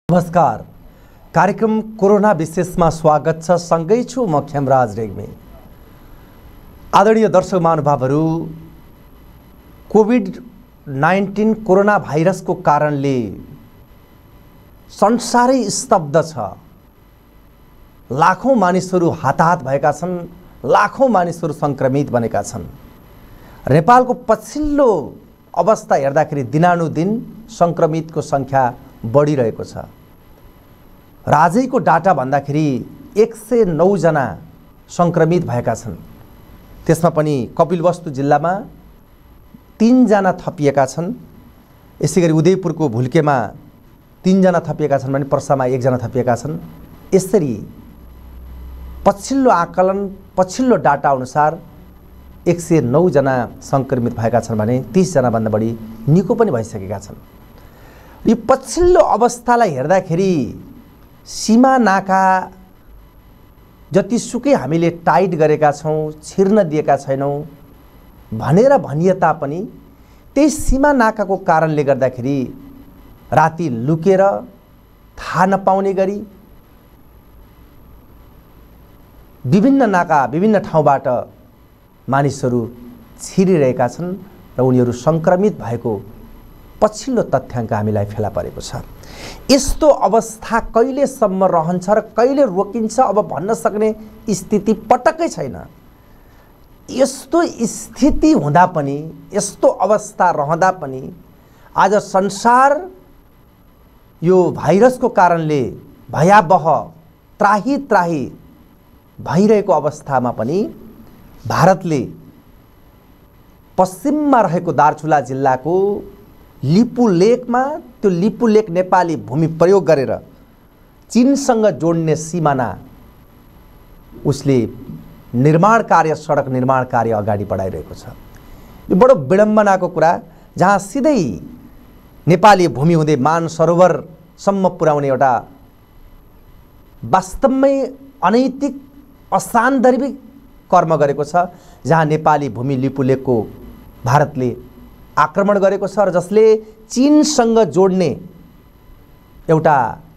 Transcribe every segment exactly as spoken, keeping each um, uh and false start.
नमस्कार, कार्यक्रम कोरोना विशेषमा स्वागत छ। सँगै छु म खेमराज रेग्मी। आदरणीय दर्शक महानुभावहरू, कोभिड नाइन्टीन कोरोना भाइरसको कारणले संसारै स्तब्ध छ। लाखौं मानिसहरू हताहत भएका छन्, लाखौं मानिसहरू संक्रमित बनेका छन्। नेपालको पछिल्लो अवस्था हेर्दाखेरि दिनानुदिन संक्रमितको संख्या बढिरहेको छ। राजैको डाटा भन्दाखेरि एक सय नौ जना संक्रमित भएका छन्। त्यसमा पनि कपिलवस्तु जिल्लामा तीन जना थपिएका छन्। यसैगरी उदयपुरको भुल्केमा तीन जना थपिएका छन् भने पर्सामा एक जना थपिएका छन्। यसरी पछिल्लो आकलन पछिल्लो डाटा अनुसार एक सय नौ जना संक्रमित भएका छन् भने तीस जना भन्दा बढी निको पनि भइसकेका छन्। यो पछिल्लो अवस्थालाई हेर्दाखेरि सीमा नाका जतिसुकै हामीले टाइट गरेका छौँ, छिर्न दिएका छैनौँ भनेर भनिए तापनि त्यही सीमा नाकाको कारणले गर्दाखेरि राति लुकेर थाहा नपाउने गरी विभिन्न नाका विभिन्न ठाउँबाट मानिसहरू छिरिरहेका छन् र उनीहरू संक्रमित भएको पछिल्लो तथ्याङ्क हामीलाई फेला परेको छ। यस्तो अवस्था कहिलेसम्म रहन्छ र कहिले रोकिन्छ अब भन्न सक्ने स्थिति पटक्कै छैन। यस्तो स्थिति हुँदा पनि, यस्तो अवस्था रहँदा पनि आज संसार यो भाइरसको कारणले भयावह त्राही त्राही भइरहेको अवस्थामा पनि भारतले पश्चिममा रहेको दार्चुला जिल्लाको लिपु लेकमा त्यो लिपु लेक नेपाली भूमि प्रयोग गरेर चीनसँग जोड्ने सिमाना उसले निर्माण कार्य सडक निर्माण कार्य अगाडि बढाइरहेको छ। यो बडो विडम्बनाको कुरा, जहाँ सिधै नेपाली भूमि हुँदै मान सरोवरसम्म पुर्याउने एउटा वास्तवमै अनैतिक असान्दर्भिक कर्म गरेको छ। जहाँ नेपाली भूमि लिपु लेकको भारतले आक्रमण गरेको छ र जसले चीनसँग जोड्ने एउटा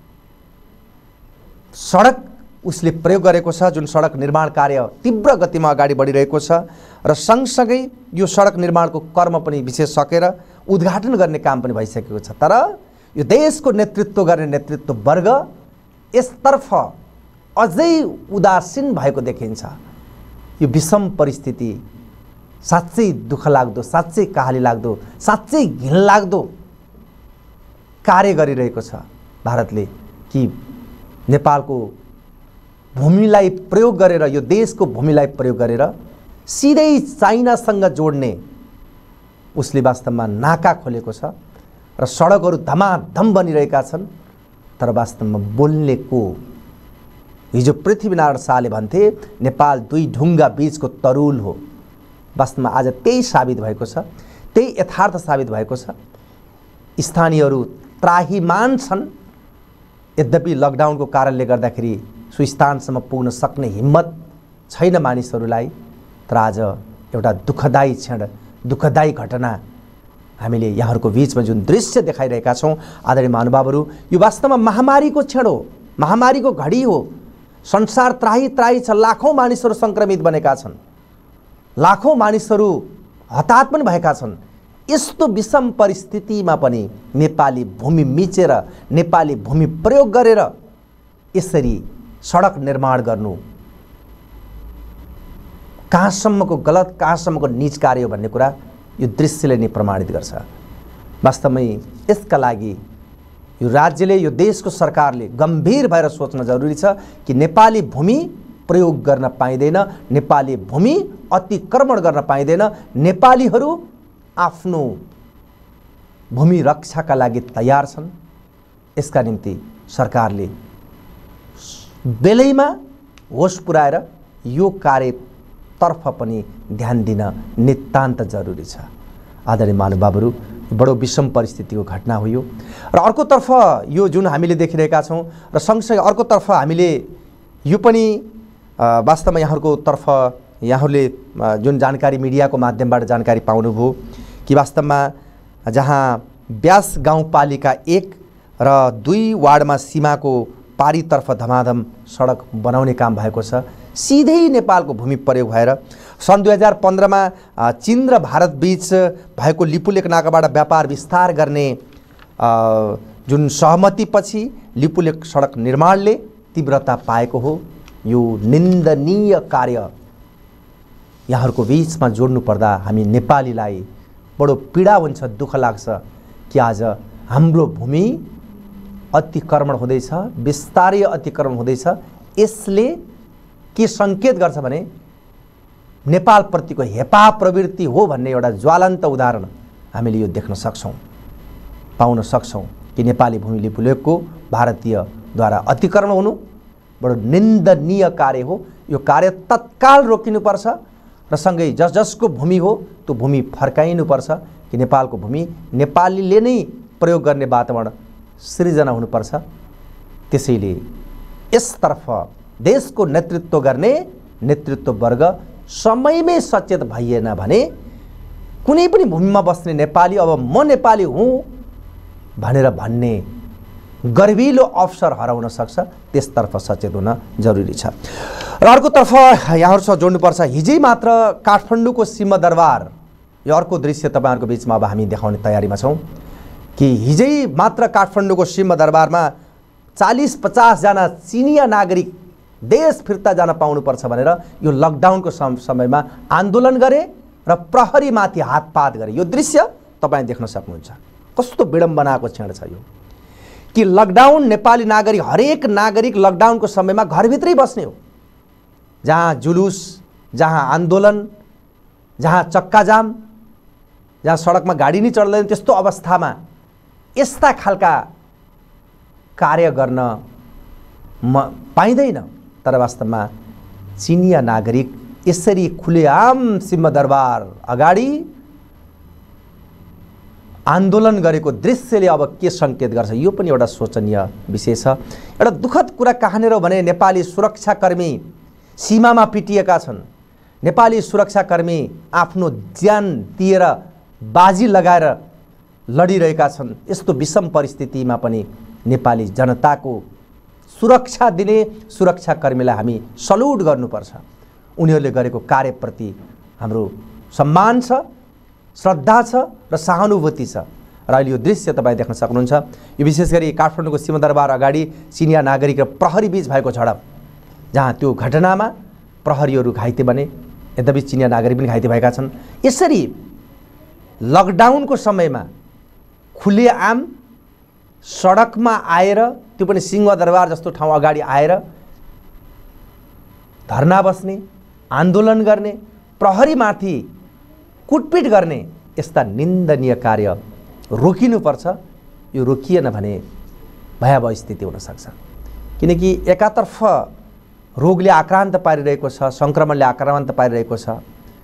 सडक उसले प्रयोग गरेको छ, जुन सडक निर्माण कार्य तीव्र गतिमा अगाडि बढिरहेको छ र सँगसँगै यो सडक निर्माणको कर्म पनि विशेष सकेर उद्घाटन गर्ने काम पनि भइसकेको छ। तर यो देशको नेतृत्व गर्ने नेतृत्व वर्ग यसतर्फ अझै उदासीन भएको देखिन्छ। यो विषम परिस्थिति साँच्चै दुःख लाग्दो, साँच्चै कहाली लाग्दो, साँच्चै घिनलाग्दो कार्य गरिरहेको छ भारतले कि नेपालको भूमिलाई प्रयोग गरेर, यो देशको भूमिलाई प्रयोग गरेर सिधै चाइनासँग जोड्ने उसले वास्तवमा नाका खोलेको छ र सडकहरू धमाधम बनिरहेका छन्। तर वास्तवमा बोल्ने को? हिजो पृथ्वीनारायण शाहले भन्थे नेपाल दुई ढुङ्गा बीचको तरुल हो। वास्तवमा आज त्यही साबित भएको छ, त्यही यथार्थ साबित भएको छ। स्थानीयहरू त्राहीमान छन्। यद्यपि लकडाउनको कारणले गर्दाखेरि सो स्थानसम्म पुग्न सक्ने हिम्मत छैन मानिसहरूलाई। तर आज एउटा दुःखदायी क्षण, दुःखदायी घटना हामीले यहाँहरूको बिचमा जुन दृश्य देखाइरहेका छौँ आदरणीय महानुभावहरू, यो वास्तवमा महामारीको क्षण हो, महामारीको घडी हो। संसार त्राही त्राही छ, लाखौँ मानिसहरू संक्रमित बनेका छन्, लाखौँ मानिसहरू हताहत पनि भएका छन्। यस्तो विषम परिस्थितिमा पनि नेपाली भूमि मिचेर, नेपाली भूमि प्रयोग गरेर यसरी सडक निर्माण गर्नु कहाँसम्मको गलत, कहाँसम्मको नीच कार्य हो भन्ने कुरा यो दृश्यले नै प्रमाणित गर्छ। वास्तवमै यसका लागि यो राज्यले, यो देशको सरकारले गम्भीर भएर सोच्न जरुरी छ कि नेपाली भूमि प्रयोग गर्न पाइँदैन, नेपाली भूमि अतिक्रमण गर्न पाइँदैन। नेपालीहरू आफ्नो भूमि रक्षाका लागि तयार छन्। यसका निम्ति सरकारले बेलैमा होस पुर्याएर यो कार्यतर्फ पनि ध्यान दिन नितान्त जरुरी छ। आदरणीय महानुभावहरू, बडो विषम परिस्थितिको घटना हो यो। र अर्कोतर्फ यो जुन हामीले देखिरहेका छौँ र सँगसँगै अर्कोतर्फ हामीले यो पनि वास्तवमा यहाँहरूको तर्फ यहाँहरूले जुन जानकारी मिडियाको माध्यमबाट जानकारी पाउनुभयो कि वास्तवमा जहाँ ब्यास गाउँपालिका एक र दुई वार्डमा सीमाको पारीतर्फ धमाधम सडक बनाउने काम भएको छ। सिधै नेपालको भूमि प्रयोग भएर सन् दुई हजार पन्ध्रमा चीन र भारत बीच भएको लिपुलेक नाकाबाट व्यापार विस्तार गर्ने जुन सहमतिपछि लिपुलेक सडक निर्माणले तीव्रता पाएको हो। यो निन्दनीय कार्य यहाँहरूको बिचमा जोड्नु पर्दा हामी नेपालीलाई बडो पीडा हुन्छ, दुःख लाग्छ कि आज हाम्रो भूमि अतिक्रमण हुँदैछ, विस्तारीय अतिक्रमण हुँदैछ। यसले के सङ्केत गर्छ भने नेपालप्रतिको हेपा प्रवृत्ति हो भन्ने एउटा ज्वलन्त उदाहरण हामीले यो देख्न सक्छौँ, पाउन सक्छौँ कि नेपाली भूमि लिपुलेकको भारतीयद्वारा अतिक्रमण हुनु बडो निन्दनीय कार्य हो। यो कार्य तत्काल रोकिनुपर्छ र सँगै जस जसको भूमि हो त्यो भूमि फर्काइनुपर्छ कि नेपालको भूमि नेपालीले नै प्रयोग गर्ने वातावरण सृजना हुनुपर्छ। त्यसैले यसतर्फ देशको नेतृत्व गर्ने नेतृत्व वर्ग समयमै सचेत भइएन भने कुनै पनि भूमिमा बस्ने नेपाली अब म नेपाली हुँ भनेर भन्ने गर्विलो अवसर हराउन सक्छ। त्यसतर्फ सचेत हुन जरुरी छ। र अर्कोतर्फ यहाँहरूसँग जोड्नुपर्छ, हिजै मात्र काठमाडौँको सिंहदरबार, यो अर्को दृश्य तपाईँहरूको बिचमा अब हामी देखाउने तयारीमा छौँ कि हिजै मात्र काठमाडौँको सिंहदरबारमा चालीस पचासजना चिनिया नागरिक देश फिर्ता जान पाउनुपर्छ भनेर यो लकडाउनको समयमा आन्दोलन गरे र प्रहरीमाथि हातपात गरे। यो दृश्य तपाईँ देख्न सक्नुहुन्छ। कस्तो विडम्बनाको क्षण छ यो कि लकडाउन नेपाली नागरिक, हरेक नागरिक लकडाउनको समयमा घरभित्रै बस्ने हो। जहाँ जुलुस, जहाँ आन्दोलन, जहाँ चक्काजाम, जहाँ सडकमा गाडी नै चढ्दैन, त्यस्तो अवस्थामा यस्ता खालका कार्य गर्न म पाइँदैन। तर वास्तवमा चिनिया नागरिक यसरी खुलेआम सिंहदरबार अगाडि आन्दोलन गरेको दृश्यले अब के सङ्केत गर्छ यो पनि एउटा सोचनीय विषय छ। एउटा दुःखद कुरा कहाँनिर भने नेपाली सुरक्षाकर्मी सीमामा पिटिएका छन्। नेपाली सुरक्षाकर्मी आफ्नो ज्यान दिएर बाजी लगाएर लडिरहेका छन्। यस्तो विषम परिस्थितिमा पनि नेपाली जनताको सुरक्षा दिने सुरक्षाकर्मीलाई हामी सल्युट गर्नुपर्छ। उनीहरूले गरेको कार्यप्रति हाम्रो सम्मान छ, श्रद्धा छ र सहानुभूति छ। र अहिले यो दृश्य तपाईँ देख्न सक्नुहुन्छ। यो विशेष गरी काठमाडौँको सिंहदरबार अगाडि चिनिया नागरिक र प्रहरी बीच भएको झडप, जहाँ त्यो घटनामा प्रहरीहरू घाइते बने, यद्यपि चिनिया नागरिक पनि घाइते भएका छन्। यसरी लकडाउनको समयमा खुलेआम सडकमा आएर, त्यो पनि सिंहदरबार जस्तो ठाउँ अगाडि आएर धरना बस्ने, आन्दोलन गर्ने, प्रहरीमाथि कुटपिट गर्ने यस्ता निन्दनीय कार्य रोकिनुपर्छ। यो रोकिएन भने भयावह स्थिति हुन सक्छ। किनकि एकातर्फ रोगले आक्रान्त पारिरहेको छ, सङ्क्रमणले आक्रान्त पारिरहेको छ,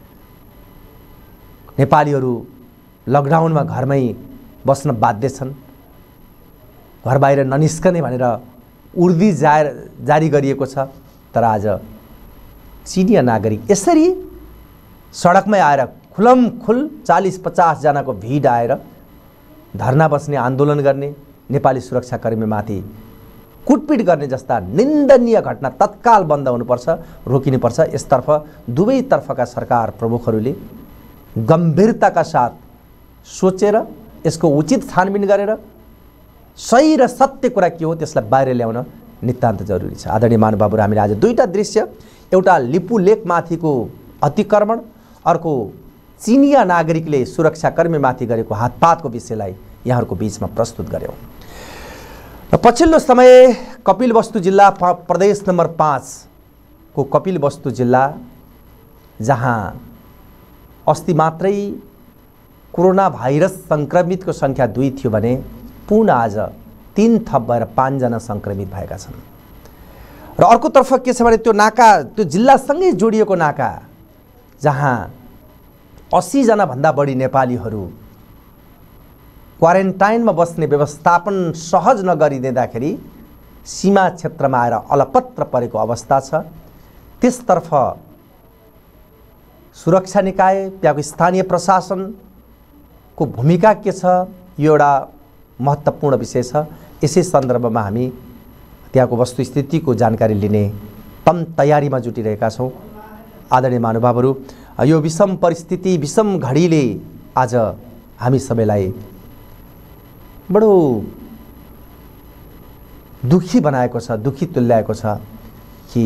नेपालीहरू लकडाउनमा घरमै बस्न बाध्य छन्, घर बाहिर ननिस्कने भनेर उर्दी जाहेर जारी गरिएको छ। तर आज चिनिया नागरिक यसरी सडकमै आएर खुलम खुल चालीस पचास जनाको भिड आएर धरना बस्ने, आन्दोलन गर्ने, नेपाली सुरक्षाकर्मीमाथि कुटपिट गर्ने जस्ता निन्दनीय घटना तत्काल बन्द हुनुपर्छ, रोकिनुपर्छ। यसतर्फ दुवैतर्फका सरकार प्रमुखहरूले गम्भीरताका साथ सोचेर यसको उचित छानबिन गरेर सही र सत्य कुरा के हो त्यसलाई बाहिर ल्याउन नितान्त जरुरी छ। आदरणीय महानुभावहरू, हामीले आज दुईटा दृश्य, एउटा लिपुलेकमाथिको अतिक्रमण, अर्को चिनिया नागरिकले सुरक्षाकर्मीमाथि गरेको हातपातको विषयलाई यहाँहरूको बिचमा प्रस्तुत गर्यौँ। र पछिल्लो समय कपिलवस्तु जिल्ला प्रदेश नम्बर पाँचको कपिलवस्तु जिल्ला, जहाँ अस्ति मात्रै कोरोना भाइरस सङ्क्रमितको सङ्ख्या दुई थियो भने पुनः आज तीन थप भएर पाँचजना सङ्क्रमित भएका छन्। र अर्कोतर्फ के छ भने त्यो नाका, त्यो जिल्लासँगै जोडिएको नाका, जहाँ अस्सीजना भन्दा बढी नेपालीहरू क्वारेन्टाइनमा बस्ने व्यवस्थापन सहज नगरिदिँदाखेरि सीमा क्षेत्रमा आएर अलपत्र परेको अवस्था छ। त्यसतर्फ सुरक्षा निकाय, त्यहाँको स्थानीय प्रशासनको भूमिका के छ, यो एउटा महत्त्वपूर्ण विषय छ। यसै सन्दर्भमा हामी त्यहाँको वस्तुस्थितिको जानकारी लिने तम तयारीमा जुटिरहेका छौँ। आदरणीय महानुभावहरू, यो विषम परिस्थिति, विषम घडीले आज हामी सबैलाई बडो दुखी बनाएको छ, दुखी तुल्याएको छ कि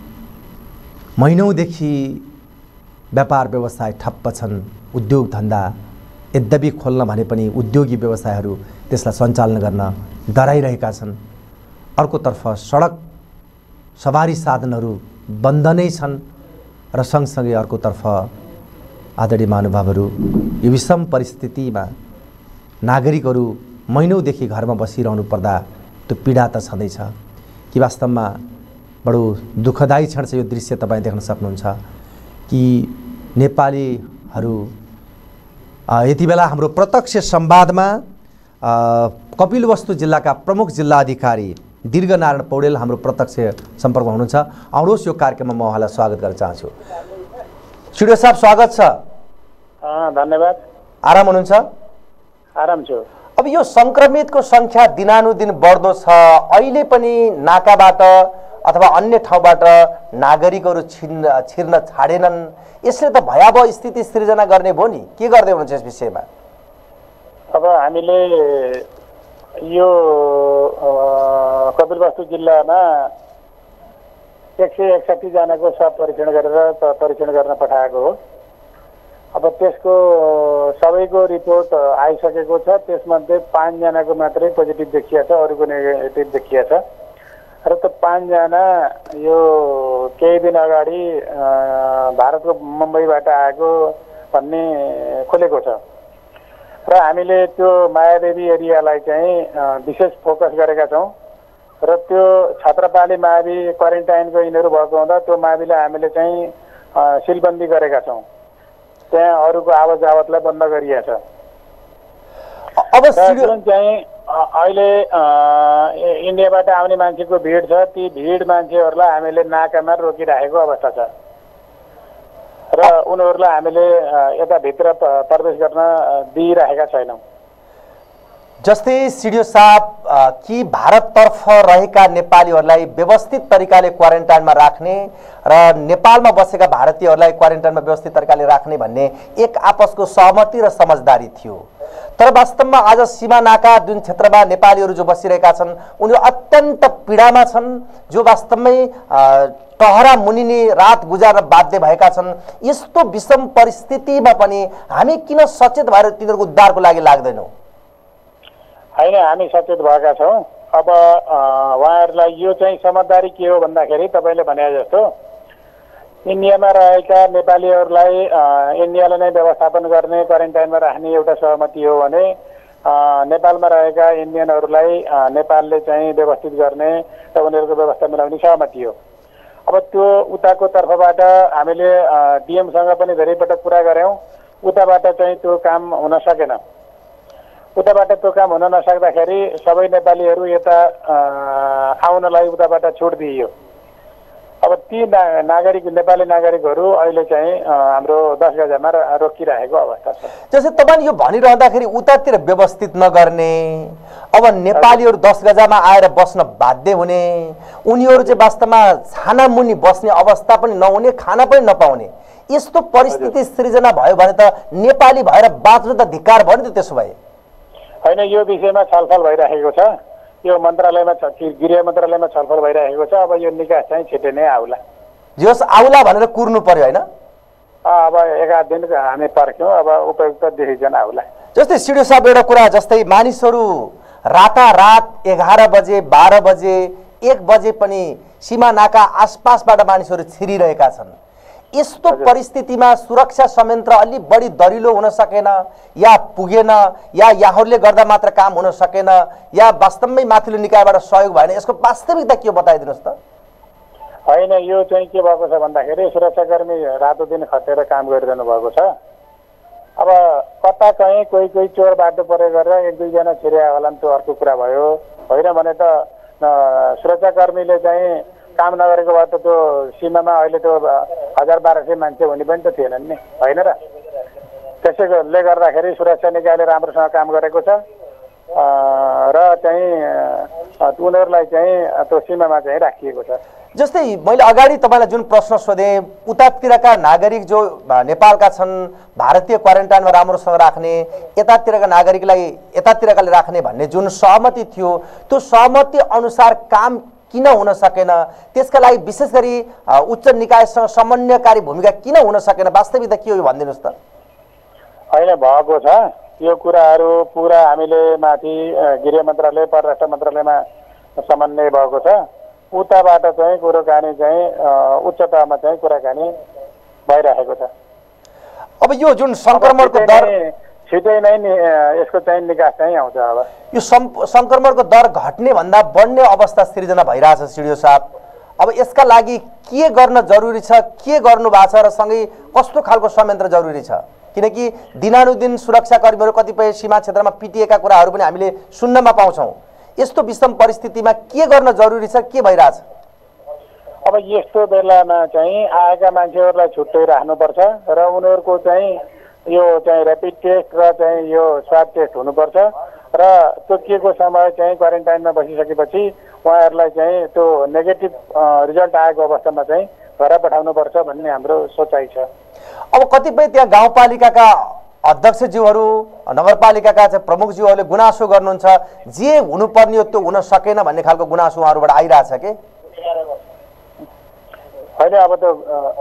महिनौदेखि व्यापार व्यवसाय ठप्प छन्, उद्योग धन्दा यद्यपि खोल्न भने पनि उद्योगी व्यवसायहरू त्यसलाई सञ्चालन गर्न डराइरहेका छन्। अर्कोतर्फ सडक सवारी साधनहरू बन्द नै छन् र सँगसँगै अर्कोतर्फ आदरणीय महानुभावहरू, यो विषम परिस्थितिमा नागरिकहरू महिनौदेखि घरमा बसिरहनु पर्दा त्यो पीडा त छँदैछ कि वास्तवमा बडो दुःखदायी क्षण छ। यो दृश्य तपाईँ देख्न सक्नुहुन्छ कि नेपालीहरू यति बेला हाम्रो प्रत्यक्ष संवादमा कपिलवस्तु जिल्लाका प्रमुख जिल्ला अधिकारी दीर्घनारायण पौडेल हाम्रो प्रत्यक्ष सम्पर्कमा हुनुहुन्छ। आउनुहोस् यो कार्यक्रममा म उहाँलाई स्वागत गर्न चाहन्छु। स्टुडियो साहब, स्वागत छ। धन्यवाद। आराम हुनुहुन्छ? आराम छु। अब यो संक्रमितको संख्या दिनानुदिन बढ्दो छ। अहिले पनि नाकाबाट अथवा अन्य ठाउँबाट नागरिकहरू छिर्न छिर्न छाडेनन्। यसले त भयावह स्थिति सृजना गर्ने भयो नि। के गर्दै हुनुहुन्छ यस विषयमा? अब हामीले यो कपिलवस्तु जिल्लामा एक सय एकसठी जनाको सब परीक्षण गरेर परीक्षण गर्न पठाएको हो। अब त्यसको सबैको रिपोर्ट आइसकेको छ। त्यसमध्ये पाँचजनाको मात्रै पोजिटिभ देखिएको छ, अरूको नेगेटिभ देखिएको छ। र त्यो पाँचजना यो केही दिन अगाडि भारतको मुम्बईबाट आएको भन्ने खुलेको छ। र हामीले त्यो मायादेवी एरियालाई चाहिँ विशेष फोकस गरेका छौँ। र त्यो छत्रपाली मावि क्वारेन्टाइनको यिनीहरू भएको हुँदा त्यो माविलाई हामीले चाहिँ सिलबन्दी गरेका छौँ। त्यहाँ अरूको आवत जावतलाई बन्द गरिएको छ। अब चाहिँ अहिले इन्डियाबाट आउने मान्छेको भिड छ। ती भिड मान्छेहरूलाई हामीले नाकामा रोकिराखेको अवस्था छ र उनीहरूलाई हामीले यताभित्र प्रवेश गर्न दिइराखेका छैनौँ। जस्तै सिडिओ साहब, कि भारततर्फ रहेका नेपालीहरूलाई व्यवस्थित तरिकाले क्वारेन्टाइनमा राख्ने र नेपालमा बसेका भारतीयहरूलाई क्वारेन्टाइनमा व्यवस्थित तरिकाले राख्ने भन्ने एक आपसको सहमति र समझदारी थियो। तर वास्तवमा आज सीमा नाका जुन क्षेत्रमा नेपालीहरू जो बसिरहेका छन् उनीहरू अत्यन्त पीडामा छन्, जो वास्तवमै टहरा मुनिने रात गुजार्न बाध्य भएका छन्। यस्तो विषम परिस्थितिमा पनि हामी किन सचेत भएर तिनीहरूको उद्धारको लागि लाग्दैनौँ? होइन, हामी सचेत भएका छौँ। अब उहाँहरूलाई यो चाहिँ समझदारी के हो भन्दाखेरि तपाईँले भने जस्तो इन्डियामा रहेका नेपालीहरूलाई इन्डियाले नै व्यवस्थापन गर्ने, क्वारेन्टाइनमा राख्ने एउटा सहमति हो भने नेपालमा रहेका इन्डियनहरूलाई नेपालले चाहिँ व्यवस्थित गर्ने र उनीहरूको व्यवस्था मिलाउने सहमति हो। अब त्यो उताको तर्फबाट हामीले डिएमसँग पनि धेरैपटक कुरा गऱ्यौँ। उताबाट चाहिँ त्यो काम हुन सकेन। उताबाट त्यो काम हुन नसक्दाखेरि सबै नेपालीहरू यता आउनलाई उताबाट छुट दिइयो। अब ती ना नागरिक नेपाली नागरिकहरू अहिले चाहिँ हाम्रो दस गजामा रोकिरहेको अवस्था छ। जस्तै तपाईँ यो भनिरहँदाखेरि उतातिर व्यवस्थित नगर्ने, अब नेपालीहरू दस गजामा आएर बस्न बाध्य हुने, उनीहरू चाहिँ वास्तवमा छानामुनि बस्ने अवस्था पनि नहुने, खाना पनि नपाउने, यस्तो परिस्थिति सृजना भयो भने त नेपाली भएर बाँच्नु त धिक्कार भयो नि त। त्यसो भए होइन, यो विषयमा छलफल भइरहेको छ। यो मन्त्रालयमा गृह मन्त्रालयमा छलफल भइरहेको छ। अब यो निकास चाहिँ छिटै नै आउला। जस आउला भनेर कुर्नु पर्यो होइन? अब एघार दिन हामी पर्ख्यौँ। अब उपयुक्त डिसिजन आउला। जस्तै सिडिओ साहब, एउटा कुरा, जस्तै मानिसहरू रातारात एघार बजे बाह्र बजे एक बजे पनि सीमा नाका आसपासबाट मानिसहरू छिरिरहेका छन्। यस्तो परिस्थितिमा सुरक्षा संयन्त्र अलि बढी दरिलो हुन सकेन या पुगेन, या यहाँहरूले गर्दा मात्र काम हुन सकेन, या वास्तवमै माथिल्लो निकायबाट सहयोग भएन? यसको वास्तविकता के हो बताइदिनुहोस् त। होइन, यो चाहिँ के भएको छ भन्दाखेरि सुरक्षाकर्मी रातो दिन खटेर काम गरिरहनु भएको छ। अब कता कहीँ कोही कोही चोर बाटो परे गरेर एक दुईजना छिर्या होला नि, त्यो अर्को कुरा भयो। होइन भने त सुरक्षाकर्मीले चाहिँ काम नगरेको भए त त्यो सीमामा अहिले त्यो हजार बाह्र सय मान्छे हुने पनि त थिएनन् नि, होइन र? त्यसैले गर्दाखेरि सुरक्षा निकायले राम्रोसँग काम गरेको छ र चाहिँ उनीहरूलाई चाहिँ त्यो सीमामा चाहिँ राखिएको छ। जस्तै मैले अगाडि तपाईँलाई जुन प्रश्न सोधेँ, उतातिरका नागरिक जो नेपालका छन् भारतीय क्वारेन्टाइनमा राम्रोसँग राख्ने, यतातिरका नागरिकलाई यतातिरकाले राख्ने भन्ने जुन सहमति थियो, त्यो सहमति अनुसार काम किन हुन सकेन? त्यसका लागि विशेष गरी उच्च निकायसँग समन्वयकारी भूमिका किन हुन सकेन? वास्तविकता के हो यो भनिदिनुहोस् त। होइन, भएको छ यो कुराहरू पुरा हामीले माथि गृह मन्त्रालय परराष्ट्र मन्त्रालयमा समन्वय भएको छ। उताबाट चाहिँ कुराकानी चाहिँ उच्च तहमा चाहिँ कुराकानी भइरहेको छ। अब यो जुन संक्रमणको दर छिटै नै यसको चाहिँ निकास चाहिँ आउँछ। अब यो संक्रमणको दर घट्ने भन्दा बढ्ने अवस्था सृजना भइरहेछ सिडिओ साहब। अब यसका लागि के गर्न जरुरी छ, के गर्नु भएको छ र सँगै कस्तो खालको संयन्त्र जरुरी छ? किनकि दिनानुदिन सुरक्षाकर्मीहरू कतिपय सीमा क्षेत्रमा पिटिएका कुराहरू पनि हामीले सुन्नमा पाउँछौँ। यस्तो विषम परिस्थितिमा के गर्न जरुरी छ, के भइरहेछ? अब यस्तो बेलामा चाहिँ आएका मान्छेहरूलाई छुट्टै राख्नुपर्छ र उनीहरूको चाहिँ यो चाहिँ ऱ्यापिड टेस्ट र चाहिँ यो स्वाब टेस्ट हुनुपर्छ र तोकिएको समय चाहिँ क्वारेन्टाइनमा बसिसकेपछि उहाँहरूलाई चाहिँ त्यो नेगेटिभ रिजल्ट आएको अवस्थामा चाहिँ घर पठाउनुपर्छ भन्ने हाम्रो सोचाइ छ। अब कतिपय त्यहाँ गाउँपालिकाका अध्यक्षज्यूहरू, नगरपालिकाका चाहिँ प्रमुखज्यूहरूले गुनासो गर्नुहुन्छ, जे हुनुपर्ने हो त्यो हुन सकेन भन्ने खालको गुनासो उहाँहरूबाट आइरहेछ के? होइन, अब त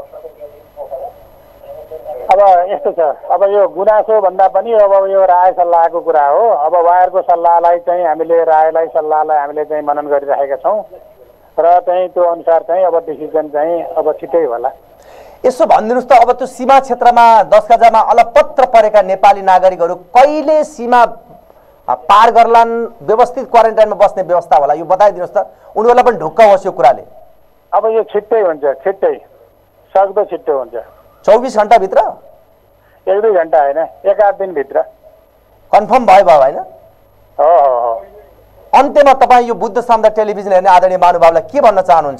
अब यस्तो छ, अब यो गुनासो भन्दा पनि अब यो राय सल्लाहको कुरा हो। अब उहाँहरूको सल्लाहलाई चाहिँ हामीले रायलाई सल्लाहलाई हामीले चाहिँ मनन गरिरहेका छौँ र चाहिँ त्यो अनुसार चाहिँ अब डिसिजन चाहिँ अब छिटै होला। यसो भनिदिनुहोस् त, अब त्यो सीमा क्षेत्रमा दस गजामा अलपत्र परेका नेपाली नागरिकहरू कहिले सीमा पार गर्लान्, व्यवस्थित क्वारेन्टाइनमा बस्ने व्यवस्था होला, यो बताइदिनुहोस् त। उनीहरूलाई पनि ढुक्क होस् यो कुराले। अब यो छिट्टै हुन्छ, छिट्टै सक्दो छिट्टो हुन्छ। चौबिस घन्टाभित्र? एक दुई घन्टा होइन, एक आठ दिनभित्र कन्फर्म भयो भयो होइन? हो हो हो। अन्त्यमा तपाईँ यो बुद्ध साम्दा टेलिभिजन हेर्ने आदरणीय महानुभावलाई के भन्न चाहनुहुन्छ?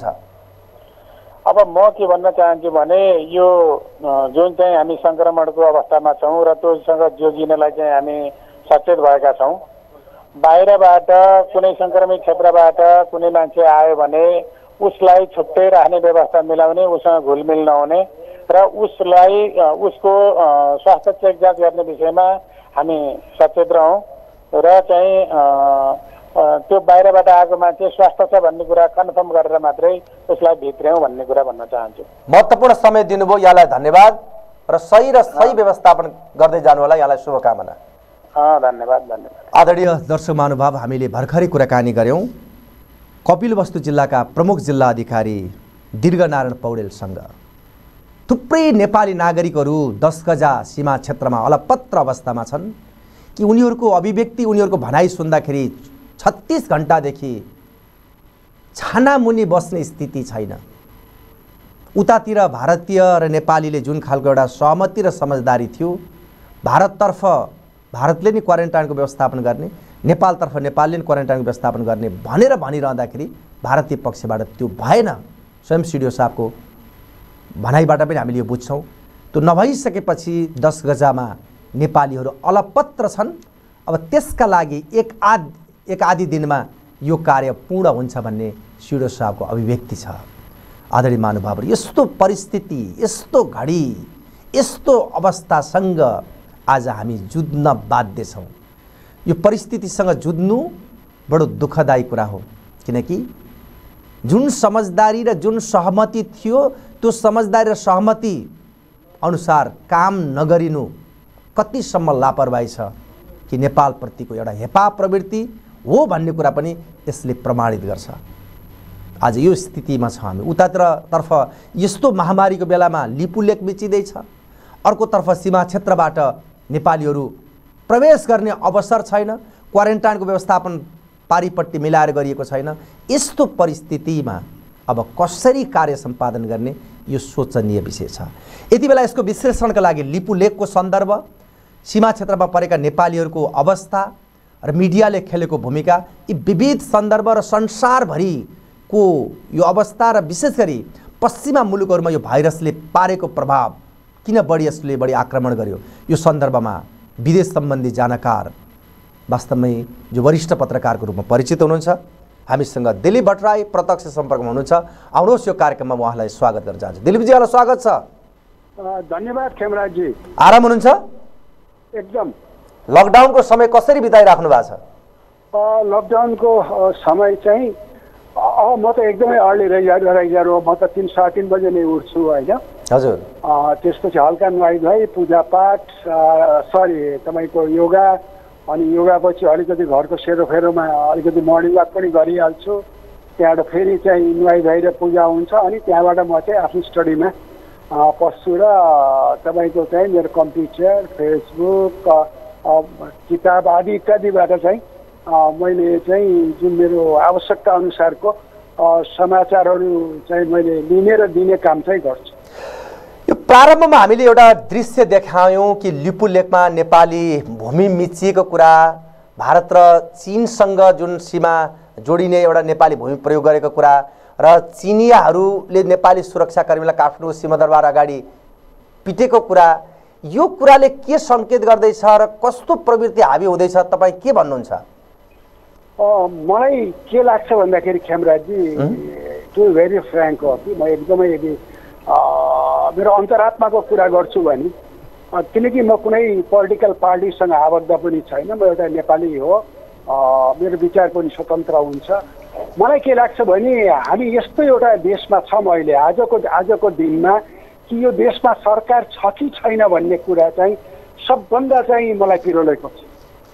अब म के भन्न चाहन्छु भने यो जुन चाहिँ हामी सङ्क्रमणको अवस्थामा छौँ र त्योसँग जोगिनलाई चाहिँ हामी सचेत भएका छौँ। बाहिरबाट कुनै सङ्क्रमित क्षेत्रबाट कुनै मान्छे आयो भने उसलाई छुट्टै राख्ने व्यवस्था मिलाउने, उसँग घुलमिल नहुने र उसलाई उसको स्वास्थ्य चेक जाँच गर्ने विषयमा हामी सचेत रहौँ र चाहिँ त्यो बाहिरबाट आएको मान्छे स्वस्थ छ भन्ने कुरा कन्फर्म गरेर मात्रै उसलाई भित्र्याउँ भन्ने कुरा भन्न चाहन्छु। महत्त्वपूर्ण समय दिनुभयो, यहाँलाई धन्यवाद र सही र सही व्यवस्थापन गर्दै जानु होला, यहाँलाई शुभकामना। धन्यवाद धन्यवाद। आदरणीय दर्शक महानुभाव, हामीले भर्खरै कुराकानी गऱ्यौँ कपिलवस्तु जिल्लाका प्रमुख जिल्ला अधिकारी दीर्घनारायण पौडेलसँग। थुप्रै नेपाली नागरिकहरू दस गजा सीमा क्षेत्रमा अलपत्र अवस्थामा छन् कि उनीहरूको अभिव्यक्ति, उनीहरूको भनाइ सुन्दाखेरि छत्तीस घन्टादेखि छानामुनि बस्ने स्थिति छैन। उतातिर भारतीय र नेपालीले जुन खालको एउटा सहमति र समझदारी थियो, भारततर्फ भारतले नै क्वारेन्टाइनको व्यवस्थापन गर्ने, नेपालतर्फ नेपालले नै क्वारेन्टाइनको व्यवस्थापन गर्ने भनेर भनिरहँदाखेरि भारतीय पक्षबाट त्यो भएन। स्वयं सिडिओ साहबको भनाइबाट पनि हामीले यो बुझ्छौँ। त्यो नभइसकेपछि दस गजामा नेपालीहरू अलपत्र छन्। अब त्यसका लागि एक आध एक आधी दिनमा यो कार्य पूर्ण हुन्छ भन्ने सिडिओ साहबको अभिव्यक्ति छ। आदरणीय महानुभावहरू, यस्तो परिस्थिति, यस्तो घडी, यस्तो अवस्थासँग आज हामी जुझ्न बाध्य छौँ। यो परिस्थितिसँग जुझ्नु बडो दुःखदायी कुरा हो, किनकि जुन समझदारी र जुन सहमति थियो त्यो समझदारी र सहमति अनुसार काम नगरिनु कतिसम्म लापरवाही छ कि नेपालप्रतिको एउटा हेपा प्रवृत्ति हो भन्ने कुरा पनि यसले प्रमाणित गर्छ। आज यो स्थितिमा छ हामी। उतातिरतर्फ यस्तो महामारीको बेलामा लिपुलेक बिचिँदैछ, अर्कोतर्फ सीमा क्षेत्रबाट नेपालीहरू प्रवेश गर्ने अवसर छैन, क्वारेन्टाइनको व्यवस्थापन पारिपट्टि मिलाएर गरिएको छैन। यस्तो परिस्थितिमा अब कसरी कार्य सम्पादन गर्ने यो सोचनीय विषय छ। यति बेला यसको विश्लेषणका लागि लिपुलेकको सन्दर्भ, सीमा क्षेत्रमा परेका नेपालीहरूको अवस्था र मिडियाले खेलेको भूमिका, यी विविध सन्दर्भ र संसारभरिको यो अवस्था र विशेष गरी पश्चिमा मुलुकहरूमा यो भाइरसले पारेको प्रभाव, किन बढी यसले बढी आक्रमण गर्यो, यो सन्दर्भमा विदेश सम्बन्धी जानकार वास्तवमै जो वरिष्ठ पत्रकारको रूपमा परिचित हुनुहुन्छ। हामीसँग दिलीप भट्टराई प्रत्यक्ष सम्पर्कमा हुनुहुन्छ। आउनुहोस् यो कार्यक्रममा म उहाँलाई स्वागत गर्न चाहन्छु। दिलीपजी, यहाँलाई स्वागत छ। धन्यवाद खेमराजजी। आराम हुनुहुन्छ? एकदम। लकडाउनको समय कसरी बिताइराख्नु भएको छ? लकडाउनको समय चाहिँ अब म त एकदमै अर्ली राइजर राइजर हो। म त तिन साढे तिन बजे नै उठ्छु होइन। हजुर। त्यसपछि हल्का नुहाइ धुवाइ, पूजापाठ, सरी तपाईँको योगा, अनि योगापछि अलिकति घरको सेरोफेरोमा अलिकति मर्निङ वाक पनि गरिहाल्छु। त्यहाँबाट फेरि चाहिँ नुहाइ धुवाइ र पूजा हुन्छ, अनि त्यहाँबाट म चाहिँ आफ्नो स्टडीमा पस्छु र तपाईँको चाहिँ मेरो कम्प्युटर, फेसबुक, किताब आदि इत्यादिबाट चाहिँ मैले चाहिँ जुन मेरो आवश्यकता अनुसारको समाचारहरू चाहिँ मैले लिने र दिने काम चाहिँ गर्छु। यो प्रारम्भमा हामीले एउटा दृश्य देखायौँ कि लिपुलेखमा नेपाली भूमि मिचिएको कुरा, भारत र चीनसँग जुन सीमा जोडिने एउटा नेपाली भूमि प्रयोग गरेको कुरा र चिनियाहरूले नेपाली सुरक्षाकर्मीलाई काठमाडौँ सिंहदरबार अगाडि पिटेको कुरा, यो कुराले के सङ्केत गर्दैछ र कस्तो प्रवृत्ति हावी हुँदैछ, तपाईँ के भन्नुहुन्छ? मलाई के लाग्छ भन्दाखेरि खेमराजजी, टु भेरी फ्र्याङ्क हो कि म एकदमै यदि मेरो अन्तरात्माको कुरा गर्छु भने, किनकि म कुनै पोलिटिकल पार्टीसँग आबद्ध पनि छैन, म एउटा नेपाली हो, मेरो विचार पनि स्वतन्त्र हुन्छ। मलाई के लाग्छ भने हामी यस्तो एउटा देशमा छौँ अहिले, आजको आजको दिनमा कि यो देशमा सरकार छ कि छैन भन्ने कुरा चाहिँ सबभन्दा चाहिँ मलाई पिरोलेको छ।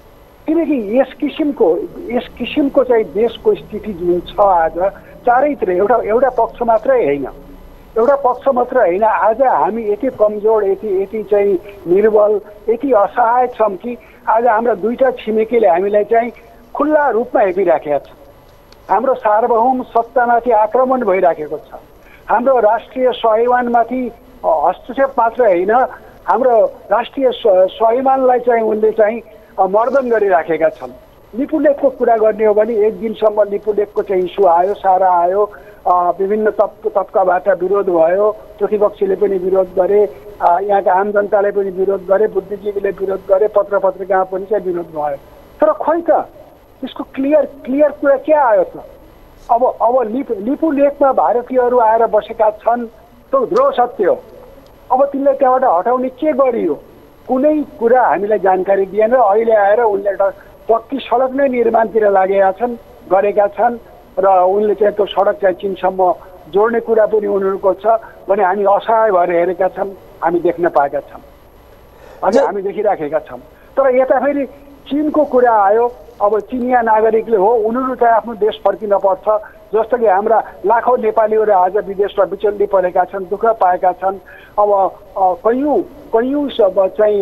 किनकि यस किसिमको यस किसिमको चाहिँ देशको स्थिति जुन छ आज चारैतिर, एउटा एउटा पक्ष मात्रै होइन, एउटा पक्ष मात्र होइन, आज हामी यति कमजोर, यति यति चाहिँ निर्बल, यति असहाय छौँ कि आज हाम्रा दुईटा छिमेकीले हामीलाई चाहिँ खुल्ला रूपमा हेपिराखेका छ। हाम्रो सार्वभौम सत्तामाथि आक्रमण भइराखेको छ। हाम्रो राष्ट्रिय स्वाभिमानमाथि हस्तक्षेप मात्र होइन, हाम्रो राष्ट्रिय स्वाभिमानलाई चाहिँ उनले चाहिँ मर्दन गरिराखेका छन्। लिपुलेखको कुरा गर्ने हो भने एक दिनसम्म लिपुलेखको चाहिँ इस्यु आयो, सारा आयो, विभिन्न तब तबकाबाट विरोध भयो, प्रतिपक्षले पनि विरोध गरे, यहाँका आम जनताले पनि विरोध गरे, बुद्धिजीवीले विरोध गरे, पत्र पत्रिकामा पनि चाहिँ विरोध भयो। तर खोइ त त्यसको क्लियर क्लियर कुरा के आयो त? अब अब लिप लिपुलेखमा भारतीयहरू आएर बसेका छन्, त्यो ध्रुव सत्य हो। अब तिनलाई त्यहाँबाट हटाउने के गरियो? कुनै कुरा हामीलाई जानकारी दिएन। अहिले आएर उनले एउटा पक्की सडक नै निर्माणतिर लागेका छन्, गरेका छन् र उनले चाहिँ त्यो सडक चाहिँ चीनसम्म जोड्ने कुरा पनि उनीहरूको छ भने हामी असहाय भएर हेरेका छौँ, हामी देख्न पाएका छौँ, अझै हामी देखिराखेका छौँ। तर यता फेरि चीनको कुरा आयो। अब चिनिया नागरिकले हो, उनीहरू चाहिँ आफ्नो देश फर्किन पर्छ। जस्तो कि हाम्रा लाखौँ नेपालीहरू आज विदेशमा बिचल्ली परेका छन्, दुःख पाएका छन्। अब कैयौँ कैयौँ चाहिँ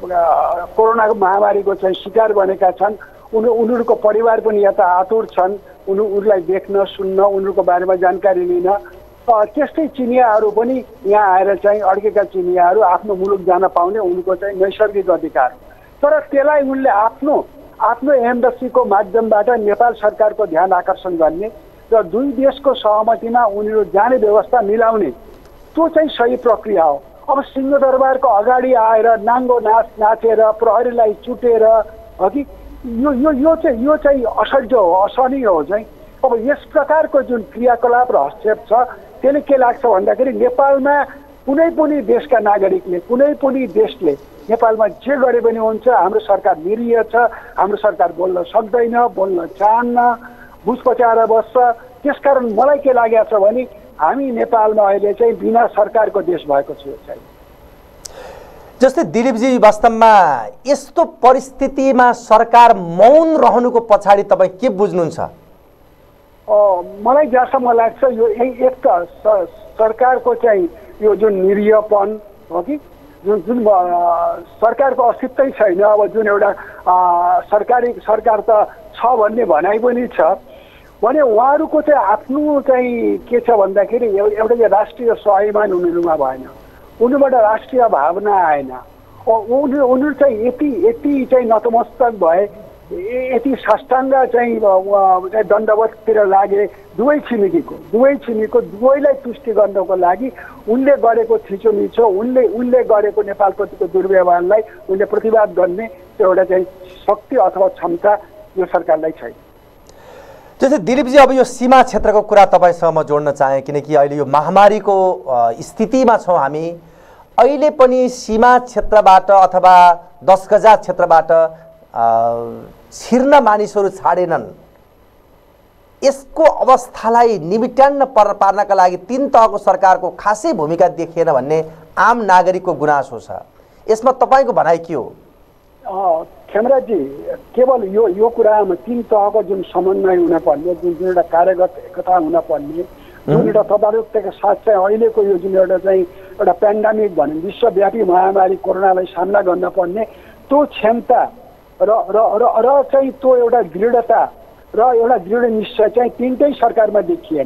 कोरोनाको महामारीको चाहिँ शिकार बनेका छन्। उनी उनीहरूको परिवार पनि यता आतुर छन्, उनीहरूलाई देख्न, सुन्न, उनीहरूको बारेमा जानकारी लिन। त्यस्तै चिनियाहरू पनि यहाँ आएर चाहिँ अड्केका चिनियाहरू आफ्नो मुलुक जान पाउने उनको चाहिँ नैसर्गिक अधिकार। तर त्यसलाई उनले आफ्नो आफ्नो एम्बेसीको माध्यमबाट नेपाल सरकारको ध्यान आकर्षण गर्ने र दुई देशको सहमतिमा उनीहरू जाने व्यवस्था मिलाउने, त्यो चाहिँ सही प्रक्रिया हो। अब सिंहदरबारको अगाडि आएर नाङ्गो नाच नाचेर प्रहरीलाई चुटेर हो कि यो यो यो चाहिँ यो चाहिँ असह्य हो, असहनीय हो चाहिँ। अब यस प्रकारको जुन क्रियाकलाप र हस्तक्षेप छ त्यसले के लाग्छ भन्दाखेरि नेपालमा कुनै पनि देशका नागरिकले, कुनै पनि देशले नेपालमा जे गरे पनि हुन्छ, हाम्रो सरकार निरीह छ, हाम्रो सरकार बोल्न सक्दैन, बोल्न चाहन्न, बुझ पचाएर बस्छ। त्यसकारण मलाई के लागेको छ भने हामी नेपालमा अहिले चाहिँ बिना सरकारको देश भएको छ। चाहिँ जस्तै दिलीपजी, वास्तवमा यस्तो परिस्थितिमा सरकार मौन रहनुको पछाडि तपाईँ के बुझ्नुहुन्छ? मलाई जहाँसम्म लाग्छ यो एक त सरकारको चाहिँ यो जुन निरीहपन हो कि जुन जुन सरकारको अस्तित्वै छैन। अब जुन एउटा सरकारी सरकार त छ भन्ने भनाइ पनि छ भने उहाँहरूको चाहिँ आफ्नो चाहिँ के छ भन्दाखेरि एउटा राष्ट्रिय स्वाभिमान उनीहरूमा भएन, उनीबाट राष्ट्रिय भावना आएन। उनीहरू उनीहरू चाहिँ यति यति चाहिँ नतमस्तक भए, यति साष्टाङ्ग चाहिँ दण्डवततिर लागे दुवै छिमेकीको दुवै छिमेकीको दुवैलाई तुष्टि गर्नको लागि उनले गरेको थिचोमिचो उनले उनले गरेको नेपालप्रतिको दुर्व्यवहारलाई उनले प्रतिवाद गर्ने एउटा चाहिँ शक्ति अथवा क्षमता यो सरकारलाई छैन। जस्तै दिलीपजी, अब यो सीमा क्षेत्रको कुरा तपाईँसँग म जोड्न चाहेँ, किनकि अहिले यो महामारीको स्थितिमा छौँ हामी। अहिले पनि सीमा क्षेत्रबाट अथवा दस गजा क्षेत्रबाट छिर्न मानिसहरू छाडेनन्। यसको अवस्थालाई निबिट्यान्न पर पार्नका लागि तीन तहको सरकारको खासै भूमिका देखिएन भन्ने आम नागरिकको गुनासो छ। यसमा तपाईँको भनाइ के हो? खेमराजी, केवल यो यो कुरामा तीन तहको जुन समन्वय हुनपर्ने, जुन जुन एउटा कार्यगत एकता हुनपर्ने, जुन एउटा तदारुकताका साथ चाहिँ अहिलेको यो जुन एउटा चाहिँ एउटा पेन्डामिक भनौँ विश्वव्यापी महामारी कोरोनालाई सामना गर्न पर्ने त्यो क्षमता र र र चाहिँ त्यो एउटा दृढता र एउटा दृढ निश्चय चाहिँ तिनटै सरकारमा देखिएन।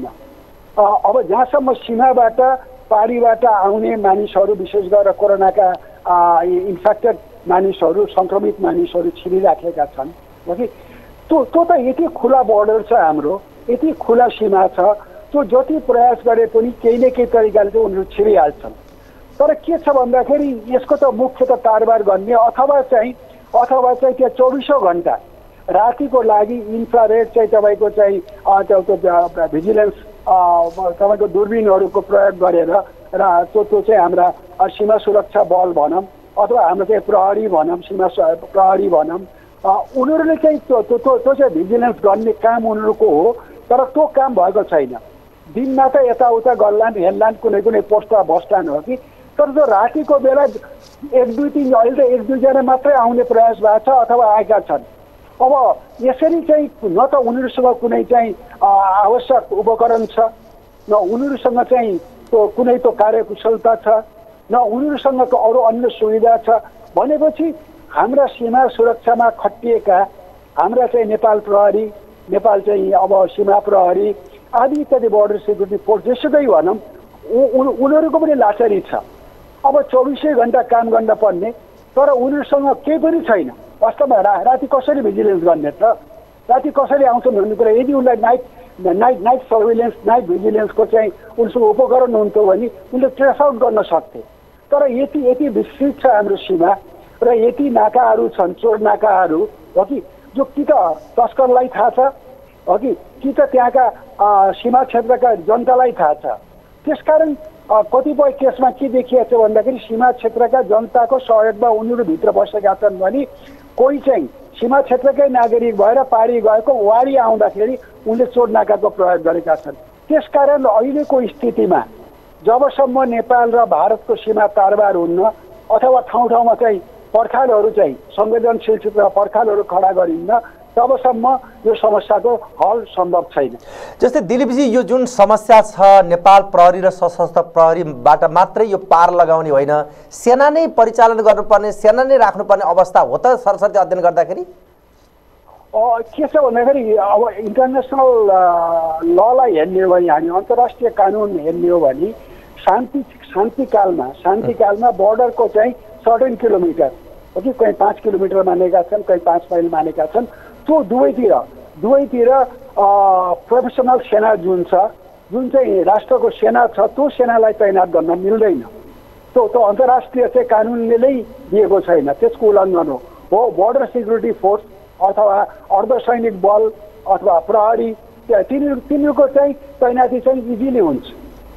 अब जहाँसम्म सीमाबाट पारीबाट आउने मानिसहरू, विशेष गरेर कोरोनाका इन्फेक्टेड मानिसहरू, सङ्क्रमित मानिसहरू छिरिराखेका छन् कि त्यो त्यो त यति खुला बोर्डर छ हाम्रो, यति खुला सीमा छ, त्यो जति प्रयास गरे पनि केही न केही तरिकाले चाहिँ उनीहरू छिरिहाल्छन्। तर के छ भन्दाखेरि यसको त मुख्य त कारबार गर्ने अथवा चाहिँ अथवा चाहिँ त्यहाँ चौबिसौँ घन्टा रातिको लागि इन्फ्रारेड चाहिँ तपाईँको चाहिँ त्यो भिजिलेन्स तपाईँको दूरबीनहरूको प्रयोग गरेर र त्यो त्यो चाहिँ हाम्रा सीमा सुरक्षा बल भनौँ अथवा हाम्रो चाहिँ प्रहरी भनौँ, सीमा प्रहरी भनौँ, उनीहरूले चाहिँ त्यो त्यो त्यो चाहिँ भिजिलेन्स गर्ने काम उनीहरूको हो। तर त्यो काम भएको छैन। दिनमा त यताउता गल्लान हेल्लान कुनै कुनै पोस्ट बस्टान हो कि, तर जो रातिको बेला एक दुई तिन अहिले त एक दुईजना मात्रै आउने प्रयास भएको छ अथवा आएका छन्। अब यसरी चाहिँ न त उनीहरूसँग कुनै चाहिँ आवश्यक उपकरण छ, न उनीहरूसँग चाहिँ त्यो कुनै त्यो कार्यकुशलता छ, न उनीहरूसँगको अरू अन्य सुविधा छ भनेपछि हाम्रा सीमा सुरक्षामा खटिएका हाम्रा चाहिँ नेपाल प्रहरी, नेपाल चाहिँ अब सीमा प्रहरी आदि इत्यादि बोर्डर सिक्युरिटी फोर्स जेसुकै भनौँ उनीहरूको पनि लाचारी छ। अब चौबिसै घन्टा काम गर्न पर्ने, तर उनीहरूसँग केही पनि छैन। वास्तवमा रा राति कसरी भिजिलेन्स गर्ने त? राति कसरी आउँछन् भन्ने कुरा, यदि उनलाई night night night surveillance night भिजिलेन्सको चाहिँ उनीसँग उपकरण हुन्थ्यो भने उनले ट्रेस आउट गर्न सक्थे। तर यति यति विस्तृत छ हाम्रो सीमा र यति नाकाहरू छन्, चोर नाकाहरू हो कि जो कि त तस्करलाई थाहा छ हो कि कि त त्यहाँका सीमा क्षेत्रका जनतालाई थाहा छ। त्यसकारण कतिपय केसमा के देखिएको छ भन्दाखेरि सीमा क्षेत्रका जनताको सहयोगमा उनीहरू भित्र बसेका छन् भने कोही चाहिँ सीमा क्षेत्रकै नागरिक भएर पारी गएको वारी आउँदाखेरि उनले चोर नाकाको प्रयोग गरेका छन्। त्यसकारण अहिलेको स्थितिमा जबसम्म नेपाल र भारतको सीमा तारबार हुन्न अथवा ठाउँ ठाउँमा चाहिँ पर्खालहरू चाहिँ संवेदनशील क्षेत्रमा पर्खालहरू खडा गरिन्न तबसम्म यो समस्याको हल सम्भव छैन। जस्तै दिलीपजी, यो जुन समस्या छ नेपाल प्रहरी र सशस्त्र प्रहरीबाट मात्रै यो पार लगाउने होइन, सेना नै परिचालन गर्नुपर्ने, सेना नै राख्नुपर्ने अवस्था हो त सरसर्ती अध्ययन गर्दाखेरि? के छ भन्दाखेरि अब इन्टरनेसनल ललाई हेर्ने हो भने, हामी अन्तर्राष्ट्रिय कानुन हेर्ने हो भने शान्ति शान्तिकालमा शान्तिकालमा बोर्डरको चाहिँ सर्टेन किलोमिटर हो कि कहीँ पाँच किलोमिटर मानेका छन्, कहीँ पाँच माइल मानेका छन्। त्यो दुवैतिर दुवैतिर प्रोफेसनल सेना जुन छ, जुन चाहिँ राष्ट्रको सेना छ, त्यो सेनालाई तैनात गर्न मिल्दैन। त्यो त्यो अन्तर्राष्ट्रिय चाहिँ कानुनले नै दिएको छैन, त्यसको उल्लङ्घन हो। हो बोर्डर सिक्युरिटी फोर्स अथवा अर्धसैनिक बल अथवा प्रहरी तिनीहरू तिनीहरूको चाहिँ तैनाती चाहिँ इजिली हुन्छ।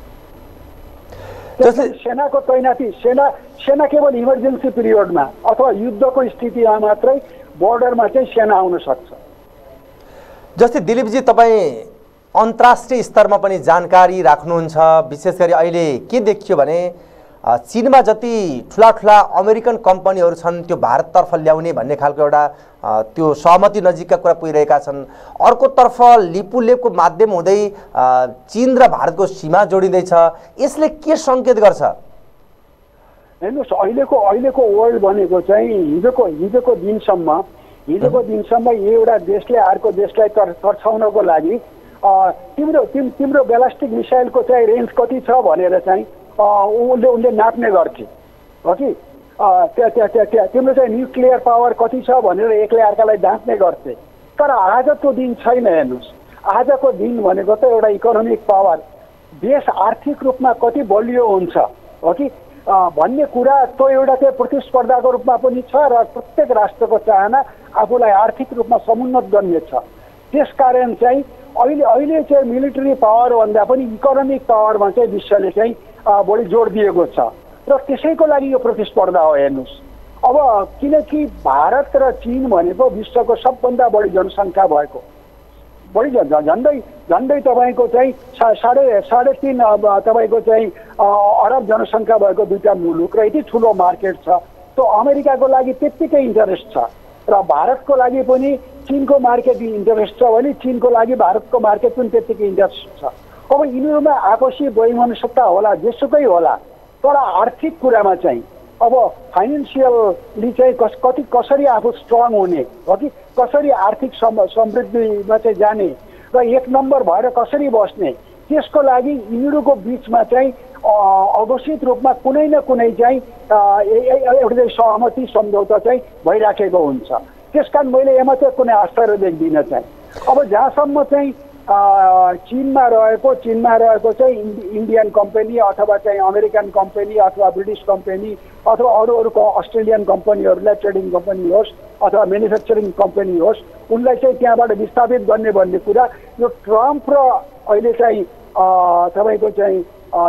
सेनाको तैनाती सेना सेना केवल इमर्जेन्सी पिरियडमा अथवा युद्धको स्थितिमा मात्रै बोर्डरमा चाहिँ सेना आउन सक्छ। जस्तै दिलीपजी, तपाईँ अन्तर्राष्ट्रिय स्तरमा पनि जानकारी राख्नुहुन्छ। विशेष गरी अहिले के देखियो भने चीनमा जति ठुला ठुला अमेरिकन कम्पनीहरू छन् त्यो भारततर्फ ल्याउने भन्ने खालको एउटा त्यो सहमति नजिकका कुरा पुगिरहेका छन्। अर्कोतर्फ लिपुलेपको माध्यम हुँदै चीन र भारतको सीमा जोडिँदैछ। यसले के सङ्केत गर्छ? हेर्नुहोस्, अहिलेको अहिलेको वर्ल्ड भनेको चाहिँ हिजोको हिजोको दिनसम्म हिजोको दिनसम्म एउटा देशले अर्को देशलाई तर तर्साउनको लागि तिम्रो तिम तिम्रो ब्यालिस्टिक मिसाइलको चाहिँ रेन्ज कति छ भनेर चाहिँ उसले उसले नाप्ने गर्थे हो कि त्यहाँ त्यहाँ त्यहाँ त्यहाँ तिम्रो चाहिँ न्युक्लियर पावर कति छ भनेर एकले अर्कालाई जाँच्ने गर्थे। तर आजको दिन छैन। हेर्नुहोस्, आजको दिन भनेको त एउटा इकोनोमिक पावर, देश आर्थिक रूपमा कति बलियो हुन्छ हो कि भन्ने कुरा त्यो एउटा चाहिँ प्रतिस्पर्धाको रूपमा पनि छ र प्रत्येक राष्ट्रको चाहना आफूलाई आर्थिक रूपमा समुन्नत गर्ने छ। त्यसकारण चाहिँ अहिले अहिले चाहिँ मिलिटरी पावरभन्दा पनि इकोनोमिक पावरमा चाहिँ विश्वले चाहिँ बढी जोड दिएको छ र त्यसैको लागि यो प्रतिस्पर्धा हो। हेर्नुहोस्, अब किनकि भारत र चीन भनेको विश्वको सबभन्दा बढी जनसङ्ख्या भएको, बढी झन्डै झन्डै तपाईँको चाहिँ साढे साढे तिन अब तपाईँको चाहिँ अरब जनसङ्ख्या भएको दुईवटा मुलुक र यति ठुलो मार्केट छ। त्यो अमेरिकाको लागि त्यत्तिकै इन्टरेस्ट छ र भारतको लागि पनि चीनको मार्केट इन्टरेस्ट छ भने चीनको लागि भारतको मार्केट पनि त्यत्तिकै इन्टरेस्ट छ। अब यिनीहरूमा आपसी वैमनस्यता होला, जेसुकै होला, तर आर्थिक कुरामा चाहिँ अब फाइनेन्सियली चाहिँ कस कति कसरी आफू स्ट्रङ हुने हो कि कसरी आर्थिक सम समृद्धिमा चाहिँ जाने र एक नम्बर भएर कसरी बस्ने, त्यसको लागि यिनीहरूको बिचमा चाहिँ अघोषित रूपमा कुनै न कुनै चाहिँ एउटा चाहिँ सहमति सम्झौता चाहिँ भइराखेको हुन्छ। त्यसकारण मैले यसमा चाहिँ कुनै आश्चर्य देख्दिनँ। चाहिँ अब जहाँसम्म चाहिँ चीनमा रहेको चीनमा रहेको चाहिँ इन्डियन कम्पनी अथवा चाहिँ अमेरिकन कम्पनी अथवा ब्रिटिस कम्पनी अथवा अरू अरूको अस्ट्रेलियन कम्पनीहरूलाई ट्रेडिङ कम्पनी होस् अथवा म्यानुफ्याक्चरिङ कम्पनी होस्, उनलाई चाहिँ त्यहाँबाट विस्थापित गर्ने भन्ने कुरा यो ट्रम्प र अहिले चाहिँ तपाईँको चाहिँ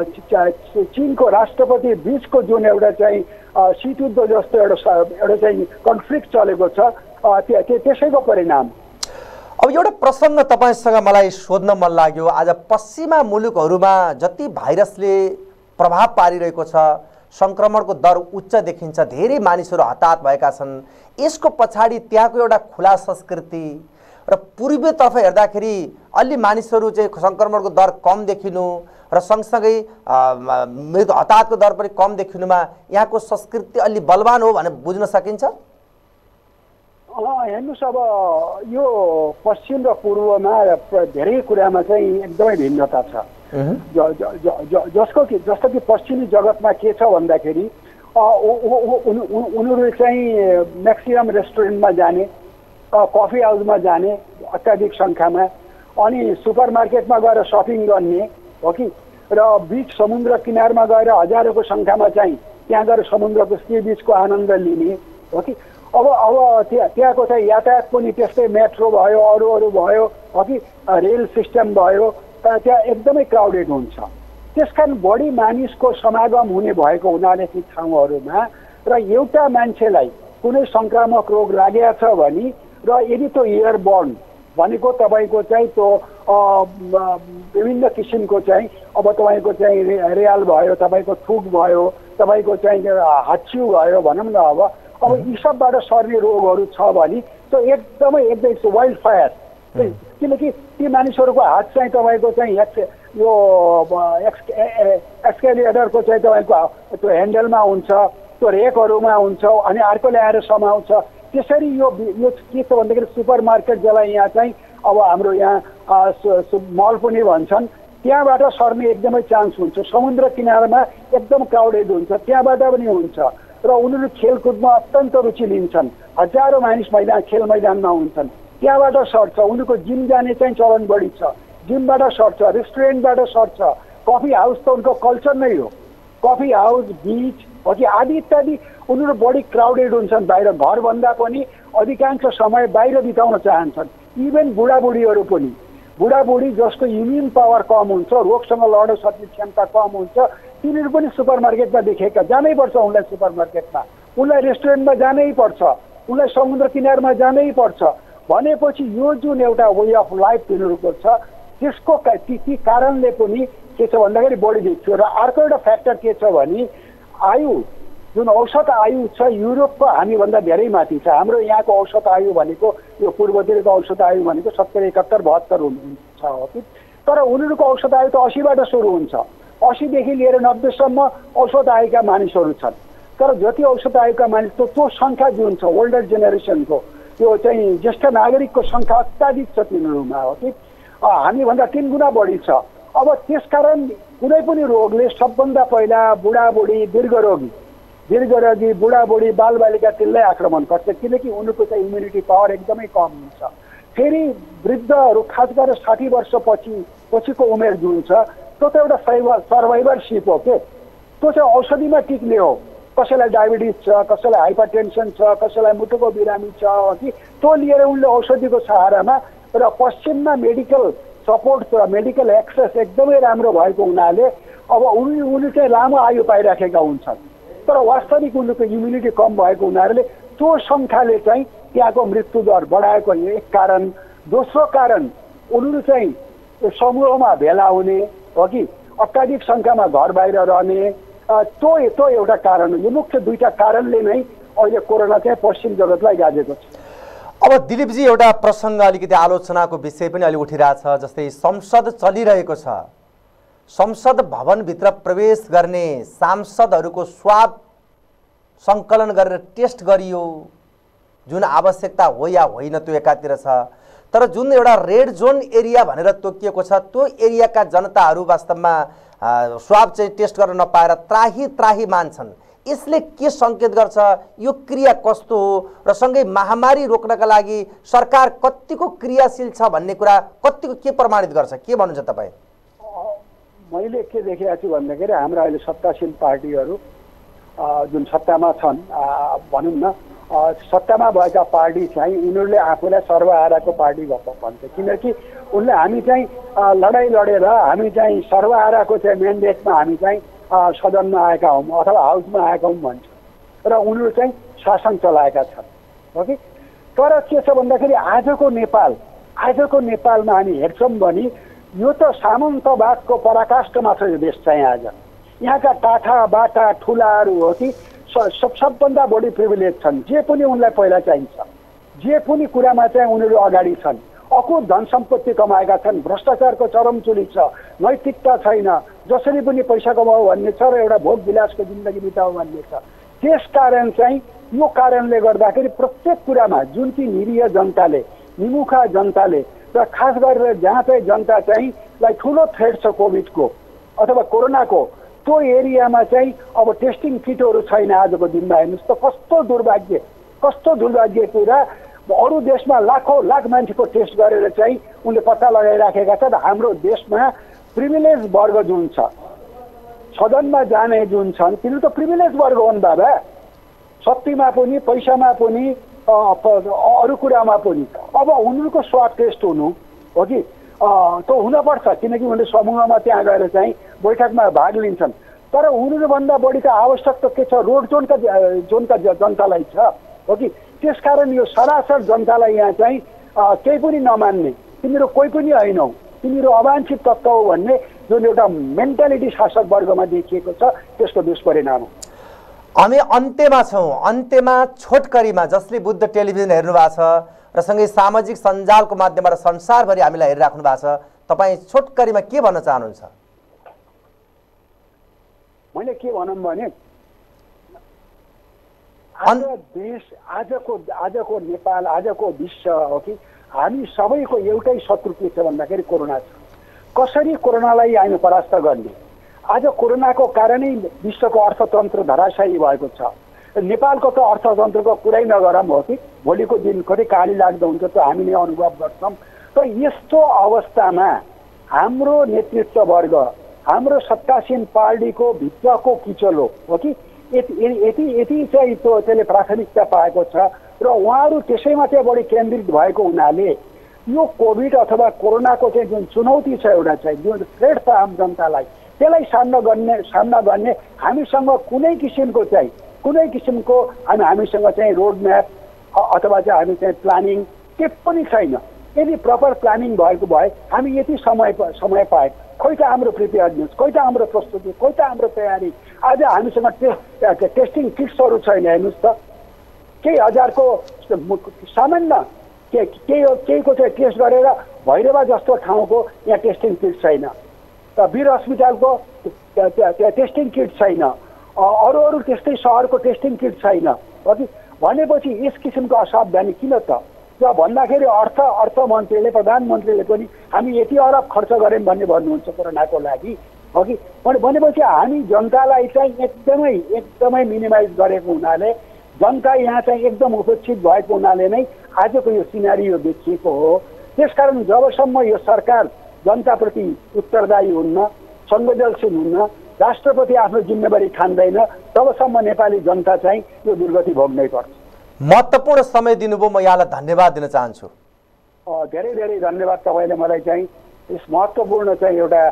चीनको राष्ट्रपति बिचको जुन एउटा चाहिँ शीतयुद्ध जस्तो एउटा एउटा चाहिँ कन्फ्लिक्ट चलेको छ, त्यसैको परिणाम। अब एउटा प्रसङ्ग तपाईँसँग मलाई सोध्न मन लाग्यो। आज पश्चिमा मुलुकहरूमा जति भाइरसले प्रभाव पारिरहेको छ, सङ्क्रमणको दर उच्च देखिन्छ, धेरै मानिसहरू हताहत भएका छन्। यसको पछाडि त्यहाँको एउटा खुला संस्कृति र पूर्वीतर्फ हेर्दाखेरि अलि मानिसहरू चाहिँ सङ्क्रमणको दर कम देखिनु र सँगसँगै मृत्यु हताहतको दर पनि कम देखिनुमा यहाँको संस्कृति अलि बलवान हो भनेर बुझ्न सकिन्छ। हेर्नुहोस्, अब यो पश्चिम र पूर्वमा धेरै कुरामा चाहिँ एकदमै भिन्नता छ। जसको कि जस्तो कि पश्चिमी जगतमा के छ भन्दाखेरि उनीहरू चाहिँ म्याक्सिमम रेस्टुरेन्टमा जाने, कफी हाउसमा जाने अत्याधिक सङ्ख्यामा, अनि सुपर मार्केटमा गएर सपिङ गर्ने हो कि, र बिच समुद्र किनारमा गएर हजारौँको सङ्ख्यामा चाहिँ त्यहाँ गएर समुद्रको सी बिचको आनन्द लिने हो कि। अब अब त्यहाँ त्यहाँको चाहिँ यातायात पनि त्यस्तै, मेट्रो भयो, अरू अरू भयो हो कि, रेल सिस्टम भयो, त्यहाँ एकदमै क्राउडेड हुन्छ। त्यसकारण बढी मानिसको समागम हुने भएको हुनाले ती ठाउँहरूमा र एउटा मान्छेलाई कुनै सङ्क्रामक रोग लागेको छ भने र यदि त्यो एयरबोर्न भनेको तपाईँको चाहिँ त्यो विभिन्न किसिमको चाहिँ अब तपाईँको चाहिँ रेयाल भयो, तपाईँको थुक भयो, तपाईँको चाहिँ हाच्यु भयो भनौँ न, अब अब यी सबबाट सर्ने रोगहरू छ भने त्यो एकदमै एकदमै वाइल्ड फायर। किनकि ती मानिसहरूको हात चाहिँ तपाईँको चाहिँ यो एक्स एक्सकेलेटरको चाहिँ तपाईँको त्यो ह्यान्डलमा हुन्छ, त्यो रेकहरूमा हुन्छ, अनि अर्कोले आएर समाउँछ। त्यसरी यो यो के छ भन्दाखेरि सुपर मार्केट जसलाई यहाँ चाहिँ अब हाम्रो यहाँ मल पनि भन्छन्, त्यहाँबाट सर्ने एकदमै चान्स हुन्छ। समुद्र किनारमा एकदम क्राउडेड हुन्छ, त्यहाँबाट पनि हुन्छ र उनीहरू खेलकुदमा अत्यन्त रुचि लिन्छन्। हजारौँ मानिस मैदान खेल मैदानमा हुन्छन्, त्यहाँबाट सर्छ। उनीहरूको जिम जाने चाहिँ चलन बढी छ, जिमबाट सर्छ, रेस्टुरेन्टबाट सर्छ। कफी हाउस त उनको कल्चर नै हो, कफी हाउस, बिच हो कि आदि इत्यादि। उनीहरू बढी क्राउडेड हुन्छन्, बाहिर घरभन्दा पनि अधिकांश समय बाहिर बिताउन चाहन्छन्। इभन बुढाबुढीहरू पनि, बुढाबुढी जसको इम्युन पावर कम हुन्छ, रोगसँग लड्न सक्ने क्षमता कम हुन्छ, तिनीहरू पनि सुपर मार्केटमा देखेका, जानै पर्छ उनलाई सुपर मार्केटमा, उनलाई रेस्टुरेन्टमा जानै पर्छ, उनलाई समुद्र किनारमा जानै पर्छ। भनेपछि यो जुन एउटा वे अफ लाइफ तिनीहरूको छ, त्यसको ती कारणले पनि के छ भन्दाखेरि बढी देखियो। र अर्को एउटा फ्याक्टर के छ भने आयु, जुन औसत आयु छ युरोपको हामीभन्दा धेरै माथि छ। हाम्रो यहाँको औसत आयु भनेको यो पूर्वतिरको औसत आयु भनेको सत्तर एकहत्तर बहत्तर हुन्छ हो कि, तर उनीहरूको औसत आयु त असीबाट सुरु हुन्छ। असीदेखि लिएर नब्बेसम्म औसत आयुका मानिसहरू छन्। तर जति औसत आयुका मानिस त त्यो सङ्ख्या जुन छ ओल्डर जेनेरेसनको, त्यो चाहिँ ज्येष्ठ नागरिकको सङ्ख्या अत्याधिक छ तिनीहरूमा हो कि, हामीभन्दा तिन गुणा बढी छ। अब त्यसकारण कुनै पनि रोगले सबभन्दा पहिला बुढाबुढी, दीर्घरोगी दीर्घरोगी बुढाबुढी बालबालिका त्यसलाई आक्रमण गर्छ, किनकि उनीहरूको चाहिँ इम्युनिटी पावर एकदमै कम हुन्छ। फेरि वृद्धहरू खास गरेर साठी वर्षपछि पछिको उमेर जुन छ त्यो त एउटा सर्भाइभर सर्भाइभरसिप हो के, त्यो चाहिँ औषधिमा टिक्ने हो। कसैलाई डायबिटिज छ, कसैलाई हाइपरटेन्सन छ, कसैलाई मुटुको बिरामी छ कि त्यो लिएर उनले औषधिको सहारामा र पश्चिममा मेडिकल सपोर्ट छ, मेडिकल एक्सेस एकदमै राम्रो भएको हुनाले अब उनी उनी चाहिँ लामो आयु पाइराखेका हुन्छन्। तर वास्तविक उनीहरूको इम्युनिटी कम भएको हुनाले त्यो सङ्ख्याले चाहिँ त्यहाँको मृत्यु दर बढाएको एक कारण। दोस्रो कारण उनीहरू चाहिँ समूहमा भेला हुने हो कि अत्याधिक सङ्ख्यामा घर बाहिर रहने, त्यो त्यो एउटा कारण हो। यो मुख्य दुईटा कारणले नै अहिले कोरोना चाहिँ पश्चिम जगतलाई गाजेको छ। अब दिलीपजी, एउटा प्रसङ्ग अलिकति आलोचनाको विषय पनि अलि उठिरहेछ, जस्तै संसद चलिरहेको छ, संसद भवनभित्र प्रवेश गर्ने सांसदहरूको स्वाब सङ्कलन गरेर टेस्ट गरियो, जुन आवश्यकता हो या होइन त्यो एकातिर छ, तर जुन एउटा रेड जोन एरिया भनेर तोकिएको छ त्यो एरियाका जनताहरू वास्तवमा स्वाब चाहिँ टेस्ट गर्न नपाएर त्राही त्राही मान्छन्। यसले के सङ्केत गर्छ, यो क्रिया कस्तो हो र सँगै महामारी रोक्नका लागि सरकार कतिको क्रियाशील छ भन्ने कुरा कतिको के प्रमाणित गर्छ, के भन्नुहुन्छ तपाईँ? मैले के देखेको छु भन्दाखेरि हाम्रा अहिले सत्ताशील पार्टीहरू जुन सत्तामा छन्, भनौँ न सत्तामा भएका पार्टी चाहिँ उनीहरूले आफूलाई सर्वहाराको पार्टी भन्छ, किनकि उनले हामी चाहिँ लडाइँ लडेर हामी चाहिँ सर्वहाराको चाहिँ म्यान्डेटमा हामी चाहिँ सदनमा आएका हौँ अथवा हाउसमा आएका हौँ भन्छ र उनीहरू चाहिँ शासन चलाएका छन् हो कि। तर के छ भन्दाखेरि आजको नेपाल आजको नेपालमा हामी हेर्छौँ भने यो त सामन्तवादको पराकाष्ठमा छ यो देश चाहिँ। आज यहाँका टाठा बाटा ठुलाहरू हो कि सब सबभन्दा बढी प्रिभिलेज छन्, जे पनि उनलाई पहिला चाहिन्छ, जे पनि कुरामा चाहिँ उनीहरू अगाडि छन्, अकुत धन सम्पत्ति कमाएका छन्, भ्रष्टाचारको चरमचुली छ, नैतिकता छैन, जसरी पनि पैसा कमाऊ भन्ने छ र एउटा भोग विलासको जिन्दगी बिताऊ भन्ने छ। त्यसकारण चाहिँ यो कारणले गर्दाखेरि प्रत्येक कुरामा जुन चाहिँ निरीह जनताले, निमुखा जनताले र खास गरेर जहाँ चाहिँ जनता चाहिँ लाई ठुलो थ्रेट छ कोभिडको अथवा कोरोनाको, त्यो एरियामा चाहिँ अब टेस्टिङ किटहरू छैन। आजको दिनमा हेर्नुहोस् त कस्तो दुर्भाग्य, कस्तो दुर्भाग्य कुरा। अरू देशमा लाखौँ लाख मान्छेको टेस्ट गरेर चाहिँ उनले पत्ता लगाइराखेका छन्। हाम्रो देशमा प्रिभिलेज वर्ग जुन छ, सदनमा जाने जुन छन्, तिनीहरू त प्रिभिलेज वर्ग हुन् बाबा, शक्तिमा पनि पैसामा पनि अरू कुरामा पनि। अब उनीहरूको स्वाब टेस्ट हुनु हो कि त्यो हुनपर्छ, किनकि उनले समूहमा त्यहाँ गएर चाहिँ बैठकमा भाग लिन्छन्। तर उनीहरूभन्दा बढी त आवश्यक त के छ, रोड जोनका जोनका जनतालाई छ हो कि। त्यसकारण यो सरासर जनतालाई यहाँ चाहिँ केही पनि नमान्ने, तिमीहरू कोही पनि होइनौ, तिमीहरू अवाञ्छित तत्त्व हो भन्ने जुन एउटा मेन्टालिटी शासक वर्गमा देखिएको छ, त्यसको दुष्परिणाम हो। हामी अन्त्यमा छौँ, अन्त्यमा छोटकरीमा जसले बुद्ध टेलिभिजन हेर्नु भएको छ र सँगै सामाजिक सञ्जालको माध्यमबाट संसारभरि हामीलाई हेरिराख्नु भएको छ, तपाईँ छोटकरीमा के भन्न चाहनुहुन्छ? मैले के भनौँ भने आज देश, आजको आजको नेपाल, आजको विश्व हो कि हामी सबैको एउटै शत्रु के छ भन्दाखेरि कोरोना छ। कसरी कोरोनालाई हामी परास्त गर्ने? आज कोरोनाको कारणै विश्वको अर्थतन्त्र धराशायी भएको छ। नेपालको त अर्थतन्त्रको कुरै नगरौँ हो कि, भोलिको दिन कति काली लाग्दो हुन्छ त हामी नै अनुभव गर्छौँ। त यस्तो अवस्थामा हाम्रो नेतृत्व वर्ग, हाम्रो सत्तासीन पार्टीको भित्रको किचलो हो कि यति यति यति चाहिँ त्यो त्यसले प्राथमिकता पाएको छ र उहाँहरू त्यसैमा चाहिँ बढी केन्द्रित भएको हुनाले यो कोभिड अथवा कोरोनाको चाहिँ जुन चुनौती छ एउटा चाहिँ जुन थ्रेट छ आम जनतालाई, त्यसलाई सामना गर्ने सामना गर्ने हामीसँग कुनै किसिमको चाहिँ कुनै किसिमको हामी हामीसँग चाहिँ रोड म्याप अथवा चाहिँ हामी चाहिँ प्लानिङ के पनि छैन। यदि प्रपर प्लानिङ भएको भए हामी यति समय समय पाए, खोइ त हाम्रो प्रिपेयर्डनेस, खोइ त हाम्रो प्रस्तुति, खोइ त हाम्रो तयारी। आज हामीसँग टेस्ट टेस्टिङ किट्सहरू छैन। हेर्नुहोस् त केही हजारको सामान्य के केही केहीको चाहिँ टेस्ट गरेर भैरवा जस्तो ठाउँको यहाँ टेस्टिङ किट छैन, त वीर हस्पिटलको टेस्टिङ किट छैन, अरू अरू त्यस्तै सहरको टेस्टिङ किट छैन भनेपछि यस किसिमको असावधानी किन त? र भन्दाखेरि अर्थ अर्थमन्त्रीले प्रधानमन्त्रीले पनि हामी यति अरब खर्च गऱ्यौँ भन्ने भन्नुहुन्छ कोरोनाको लागि, हो कि भनेपछि हामी जनतालाई चाहिँ एकदमै एकदमै मिनिमाइज गरेको हुनाले जनता यहाँ चाहिँ एकदम उपेक्षित भएको हुनाले नै आजको यो सिनारियो देखिएको हो। त्यसकारण जबसम्म यो सरकार जनताप्रति उत्तरदायी हुन्न, संवेदनशील हुन्न, राष्ट्रपति आफ्नो जिम्मेवारी ठान्दैन, तबसम्म नेपाली जनता चाहिँ यो दुर्गति भोग्नै पर्छ। महत्त्वपूर्ण समय दिनुभयो, म यहाँलाई धन्यवाद दिन चाहन्छु। धेरै धेरै धन्यवाद तपाईँले मलाई चाहिँ यस महत्त्वपूर्ण चाहिँ एउटा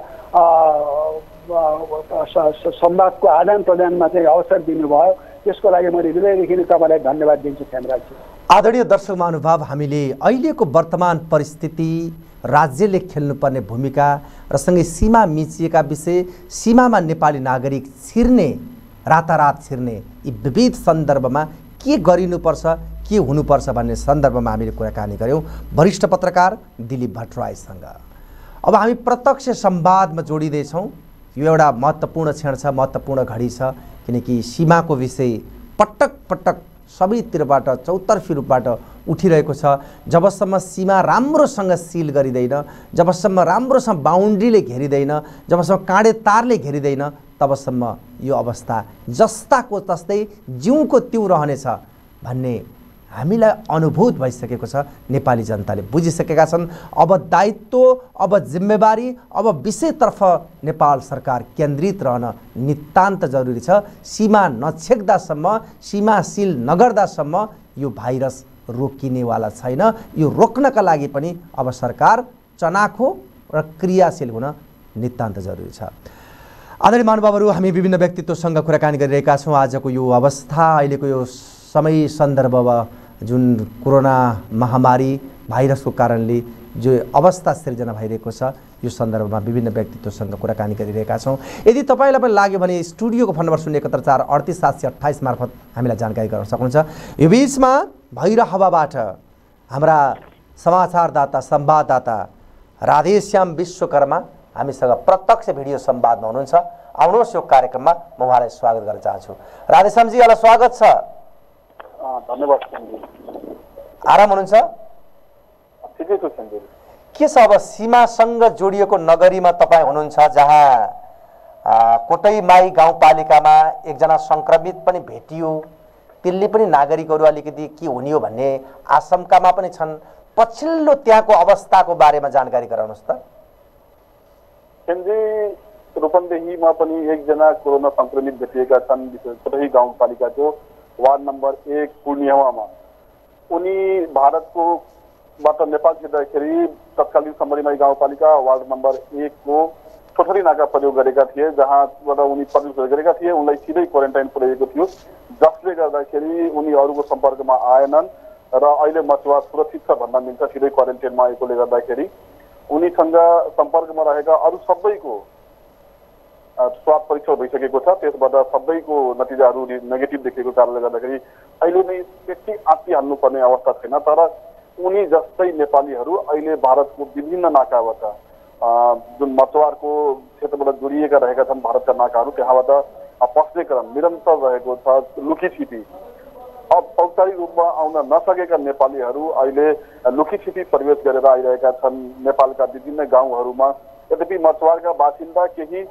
संवादको आदान प्रदानमा चाहिँ अवसर दिनुभयो, त्यसको लागि मैले हृदयदेखि नै तपाईँलाई धन्यवाद दिन्छु खेमराजी। आदरणीय दर्शक महानुभाव, हामीले अहिलेको वर्तमान परिस्थिति, राज्यले खेल्नुपर्ने भूमिका र सँगै सीमा मिचिएका विषय, सीमामा नेपाली नागरिक छिर्ने, रातारात छिर्ने, यी विविध सन्दर्भमा के गरिनुपर्छ, के हुनुपर्छ भन्ने सन्दर्भमा हामीले कुराकानी गऱ्यौँ वरिष्ठ पत्रकार दिलीप भट्टराईसँग। अब हामी प्रत्यक्ष संवादमा जोडिँदैछौँ। यो एउटा महत्त्वपूर्ण क्षण छ, महत्त्वपूर्ण घडी छ, किनकि सीमाको विषय पटक पटक सबैतिरबाट चौतर्फी रूपबाट उठिरहेको छ। जबसम्म सीमा राम्रोसँग सिल गरिँदैन, जबसम्म राम्रोसँग बााउन्ड्रीले घेरिँदैन, जबसम्म काँडे तारले घेरिँदैन, तबसम्म यो अवस्था जस्ताको तस्तै जिउको त्यो रहनेछ भन्ने हामीलाई अनुभूत भइसकेको छ। नेपाली जनताले बुझिसकेका छन्। अब दायित्व, अब जिम्मेवारी, अब विषयतर्फ नेपाल सरकार केन्द्रित रहन नितान्त जरुरी छ। सीमा नछेक्दासम्म, सीमा सिल नगर्दासम्म यो भाइरस रोकिनेवाला छैन। यो रोक्नका लागि पनि अब सरकार चनाखो र क्रियाशील हुन नितान्त जरुरी छ। आदरणीय महानुभावहरू, हामी विभिन्न व्यक्तित्वसँग कुराकानी गरिरहेका छौँ। आजको यो अवस्था, अहिलेको यो समय सन्दर्भमा जुन कोरोना महामारी भाइरसको कारणले जो अवस्था सिर्जना भइरहेको छ, यो सन्दर्भमा विभिन्न व्यक्तित्वसँग कुराकानी गरिरहेका छौँ। यदि तपाईँलाई पनि लाग्यो भने स्टुडियोको फोन नम्बर शून्य एकहत्तर चार अडतिस सात सय अट्ठाइस मार्फत हामीलाई जानकारी गराउन सक्नुहुन्छ। यो बिचमा भैर हवाबाट हाम्रा समाचारदाता संवाददाता राधेश्याम विश्वकर्मा हामीसँग प्रत्यक्ष भिडियो संवादमा हुनुहुन्छ। आउनुहोस् यो कार्यक्रममा म उहाँलाई स्वागत गर्न चाहन्छु। राधेश्यामजी, यहाँलाई स्वागत छ। धन्यवाद। आराम हुनुहुन्छ? ठिकै छु सञ्जय। के छ अब सीमासँग जोडिएको नगरीमा तपाईँ हुनुहुन्छ, जहाँ कोटैमाई गाउँपालिकामा एकजना सङ्क्रमित पनि भेटियो, त्यसले पनि नागरिकहरू अलिकति के हुने हो भन्ने आशंकामा पनि छन्। पछिल्लो त्यहाँको अवस्थाको बारेमा जानकारी गराउनुहोस् त। सञ्जय, रूपन्देहीमा पनि एकजना कोरोना सङ्क्रमित भेटिएका छन्। कोटही गाउँपालिकाको वार्ड नम्बर एक पूर्णियामा। उनी भारतको बाट नेपाल छिर्दाखेरि तत्कालीन समरीमाई गाउँपालिका वार्ड नम्बर एक को छोटरी नाका प्रयोग गरेका थिए, जहाँबाट उनी प्रवेश गरेका थिए। उनलाई सिधै क्वारेन्टाइन पुर्याइएको थियो, जसले गर्दाखेरि उनी अरूको सम्पर्कमा आएनन् र अहिले मचुवा सुरक्षित छ भन्न मिल्छ। सिधै क्वारेन्टाइनमा आएकोले गर्दाखेरि उनीसँग सम्पर्कमा रहेका अरू सबैको स्वाब परीक्षण भइसकेको छ। त्यसबाट सबैको नतिजाहरू नेगेटिभ देखेको कारणले गर्दाखेरि अहिले नै त्यति आत्तिहाल्नुपर्ने अवस्था छैन। तर उनी जस्तै नेपालीहरू अहिले भारतको विभिन्न नाकाबाट, जुन मचुवारको क्षेत्रबाट जोडिएका रहेका छन् भारतका नाकाहरू, त्यहाँबाट पस्ने क्रम निरन्तर रहेको छ। लुकीछिपी अब औपचारिक रूपमा आउन नसकेका नेपालीहरू अहिले लुकीछिपी प्रवेश गरेर आइरहेका छन् नेपालका विभिन्न गाउँहरूमा। यद्यपि मचुवारका बासिन्दा केही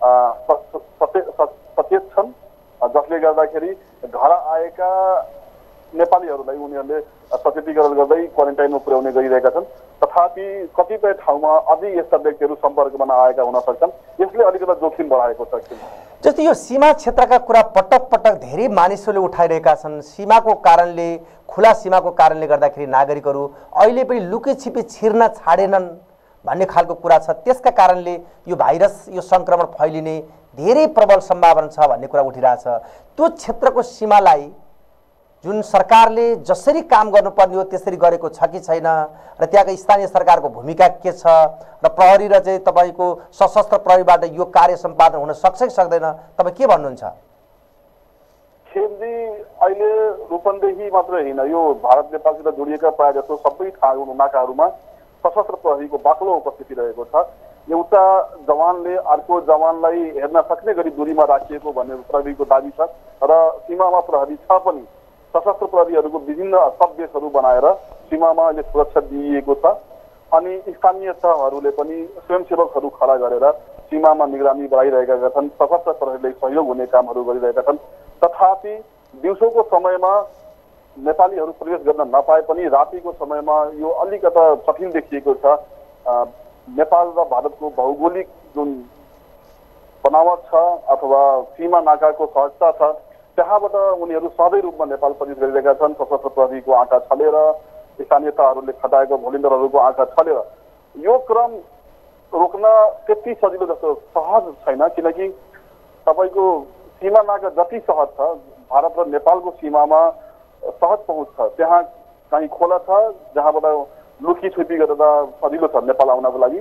सचेत छन्, जसले गर्दाखेरि घर आएका नेपालीहरूलाई उनीहरूले सचेतीकरण गर्दै क्वारेन्टाइनमा पुर्याउने गरिरहेका छन्। तथापि कतिपय ठाउँमा अझै यस्ता व्यक्तिहरू सम्पर्कमा नआएका हुन सक्छन्। यसले अलिकति जोखिम बढाएको छ। जस्तै यो सीमा क्षेत्रका कुरा पटक पटक धेरै मानिसहरूले उठाइरहेका छन्। सीमाको कारणले, खुला सीमाको कारणले गर्दाखेरि नागरिकहरू अहिले पनि लुकीछिपी छिर्न छाडेनन् भन्ने खालको कुरा छ। त्यसका कारणले यो भाइरस, यो सङ्क्रमण फैलिने धेरै प्रबल सम्भावना छ भन्ने कुरा उठिरहेछ। त्यो क्षेत्रको सीमालाई जुन सरकारले जसरी काम गर्नुपर्ने हो त्यसरी गरेको छ कि छैन, र त्यहाँको स्थानीय सरकारको भूमिका के छ, र प्रहरी र चाहिँ तपाईँको सशस्त्र प्रहरीबाट यो कार्य सम्पादन हुन सक्छ कि सक्दैन, तपाईँ के भन्नुहुन्छ? खेमजी, अहिले रूपन्देही मात्र होइन, यो भारत नेपालसित जोडिएका प्रायः जस्तो सबै ठाउँ नाकाहरूमा सशस्त्र प्रहरीको बाक्लो उपस्थिति रहेको छ। एउटा जवानले अर्को जवानलाई हेर्न सक्ने गरी दूरीमा राखिएको भन्ने प्रहरीको दाबी छ र सीमामा प्रहरी छ पनि। सशस्त्र प्रहरीहरूको विभिन्न सबबेसहरू बनाएर सीमामा अहिले सुरक्षा दिइएको छ। अनि स्थानीय तहहरूले पनि स्वयंसेवकहरू खडा गरेर सीमामा निगरानी बढाइरहेका छन्, सशस्त्र प्रहरीले सहयोग हुने कामहरू गरिरहेका छन्। तथापि दिउँसोको समयमा नेपालीहरू प्रवेश गर्न नपाए पनि रातिको समयमा यो अलिकता कठिन देखिएको छ। नेपाल र भारतको भौगोलिक जुन बनावट छ अथवा सीमा नाकाको सहजता छ, त्यहाँबाट उनीहरू सधैँ रूपमा नेपाल प्रवेश गरिरहेका छन्। सशस्त्र प्रहरीको आँखा छलेर, स्थानीयताहरूले खटाएको भोलिन्टरहरूको आँखा छलेर यो क्रम रोक्न त्यति सजिलो जस्तो सहज छैन, किनकि तपाईँको सीमा नाका जति सहज छ, भारत र नेपालको सीमामा सहज पहुँच छ। त्यहाँ कहीँ खोला छ जहाँबाट लुकी छुपी गर्दा सजिलो छ नेपाल आउनको लागि।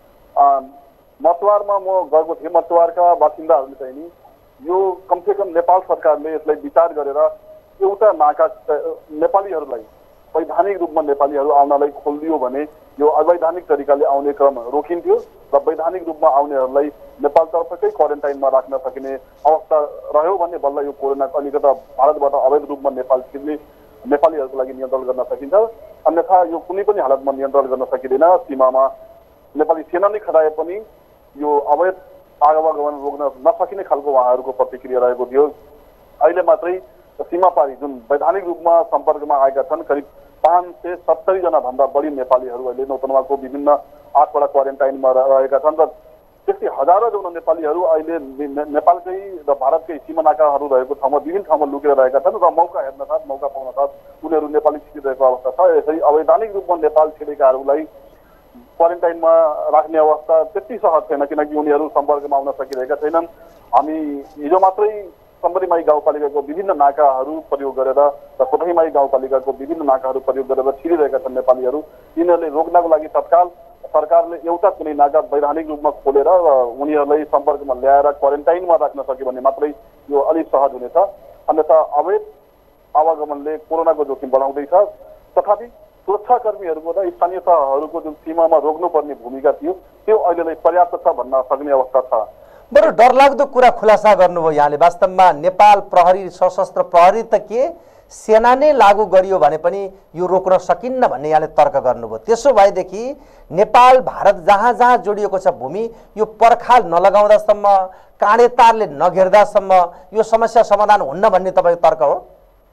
मतवारमा म गएको थिएँ, मतवारका बासिन्दाहरूले चाहिँ नि यो कमसेकम नेपाल सरकारले यसलाई विचार गरेर एउटा नाका नेपालीहरूलाई वैधानिक रूपमा नेपालीहरू आउनलाई खोलिदियो भने यो अवैधानिक तरिकाले आउने क्रम रोकिन्थ्यो र वैधानिक रूपमा आउनेहरूलाई नेपालतर्फकै क्वारेन्टाइनमा राख्न सकिने अवस्था रह्यो भने बल्ल यो कोरोना अलिकता भारतबाट अवैध रूपमा नेपाल छिर्ने नेपालीहरूको लागि नियन्त्रण गर्न सकिन्छ। अन्यथा यो कुनै पनि हालतमा नियन्त्रण गर्न सकिँदैन। सीमामा नेपाली सेना नै खटाए पनि यो अवैध आवागमन रोक्न नसकिने खालको उहाँहरूको प्रतिक्रिया रहेको थियो। अहिले मात्रै सीमा पारी जुन वैधानिक रूपमा सम्पर्कमा आएका छन् करिब पाँच सय सत्तरीजना भन्दा बढी नेपालीहरू अहिले नौतन्वाको विभिन्न आठवटा क्वारेन्टाइनमा रहेका छन् र त्यस्तै हजारौँ जौँ नेपालीहरू अहिले नेपालकै र भारतकै सीमा नाकाहरू रहेको ठाउँमा विभिन्न ठाउँमा लुकेर रहेका छन् र मौका हेर्न साथ मौका पाउन साथ उनीहरू नेपाली छिरिरहेको अवस्था छ। यसरी अवैधानिक रूपमा नेपाल छिरेकाहरूलाई क्वारेन्टाइनमा राख्ने अवस्था त्यति सहज छैन, किनकि उनीहरू सम्पर्कमा आउन सकिरहेका छैनन्। हामी हिजो मात्रै सम्बरीमाई गाउँपालिकाको विभिन्न नाकाहरू प्रयोग गरेर र कोठाईमाई गाउँपालिकाको विभिन्न नाकाहरू प्रयोग गरेर छिरिरहेका छन् नेपालीहरू। यिनीहरूले रोक्नको लागि तत्काल सरकारले एउटा कुनै नाका वैधानिक रूपमा खोलेर र उनीहरूलाई सम्पर्कमा ल्याएर क्वारेन्टाइनमा राख्न सक्यो भने मात्रै यो अलिक सहज हुनेछ। अन्यथा अवैध आवागमनले कोरोनाको जोखिम बढाउँदैछ। तथापि सुरक्षाकर्मीहरूको र स्थानीयताहरूको जुन सीमामा रोक्नुपर्ने भूमिका थियो त्यो अहिलेलाई पर्याप्त छ भन्न सक्ने अवस्था छ। बरु डरलाग्दो कुरा खुलासा गर्नुभयो यहाँले। वास्तवमा नेपाल प्रहरी सशस्त्र प्रहरी त के सेना नै लागू गरियो भने पनि यो रोक्न सकिन्न भन्ने यहाँले तर्क गर्नुभयो। त्यसो भएदेखि नेपाल भारत जहाँ जहाँ जोडिएको छ भूमि यो पर्खाल नलगाउँदासम्म, काँडे तारले नघेर्दासम्म यो समस्या समाधान हुन्न भन्ने तपाईँको तर्क हो?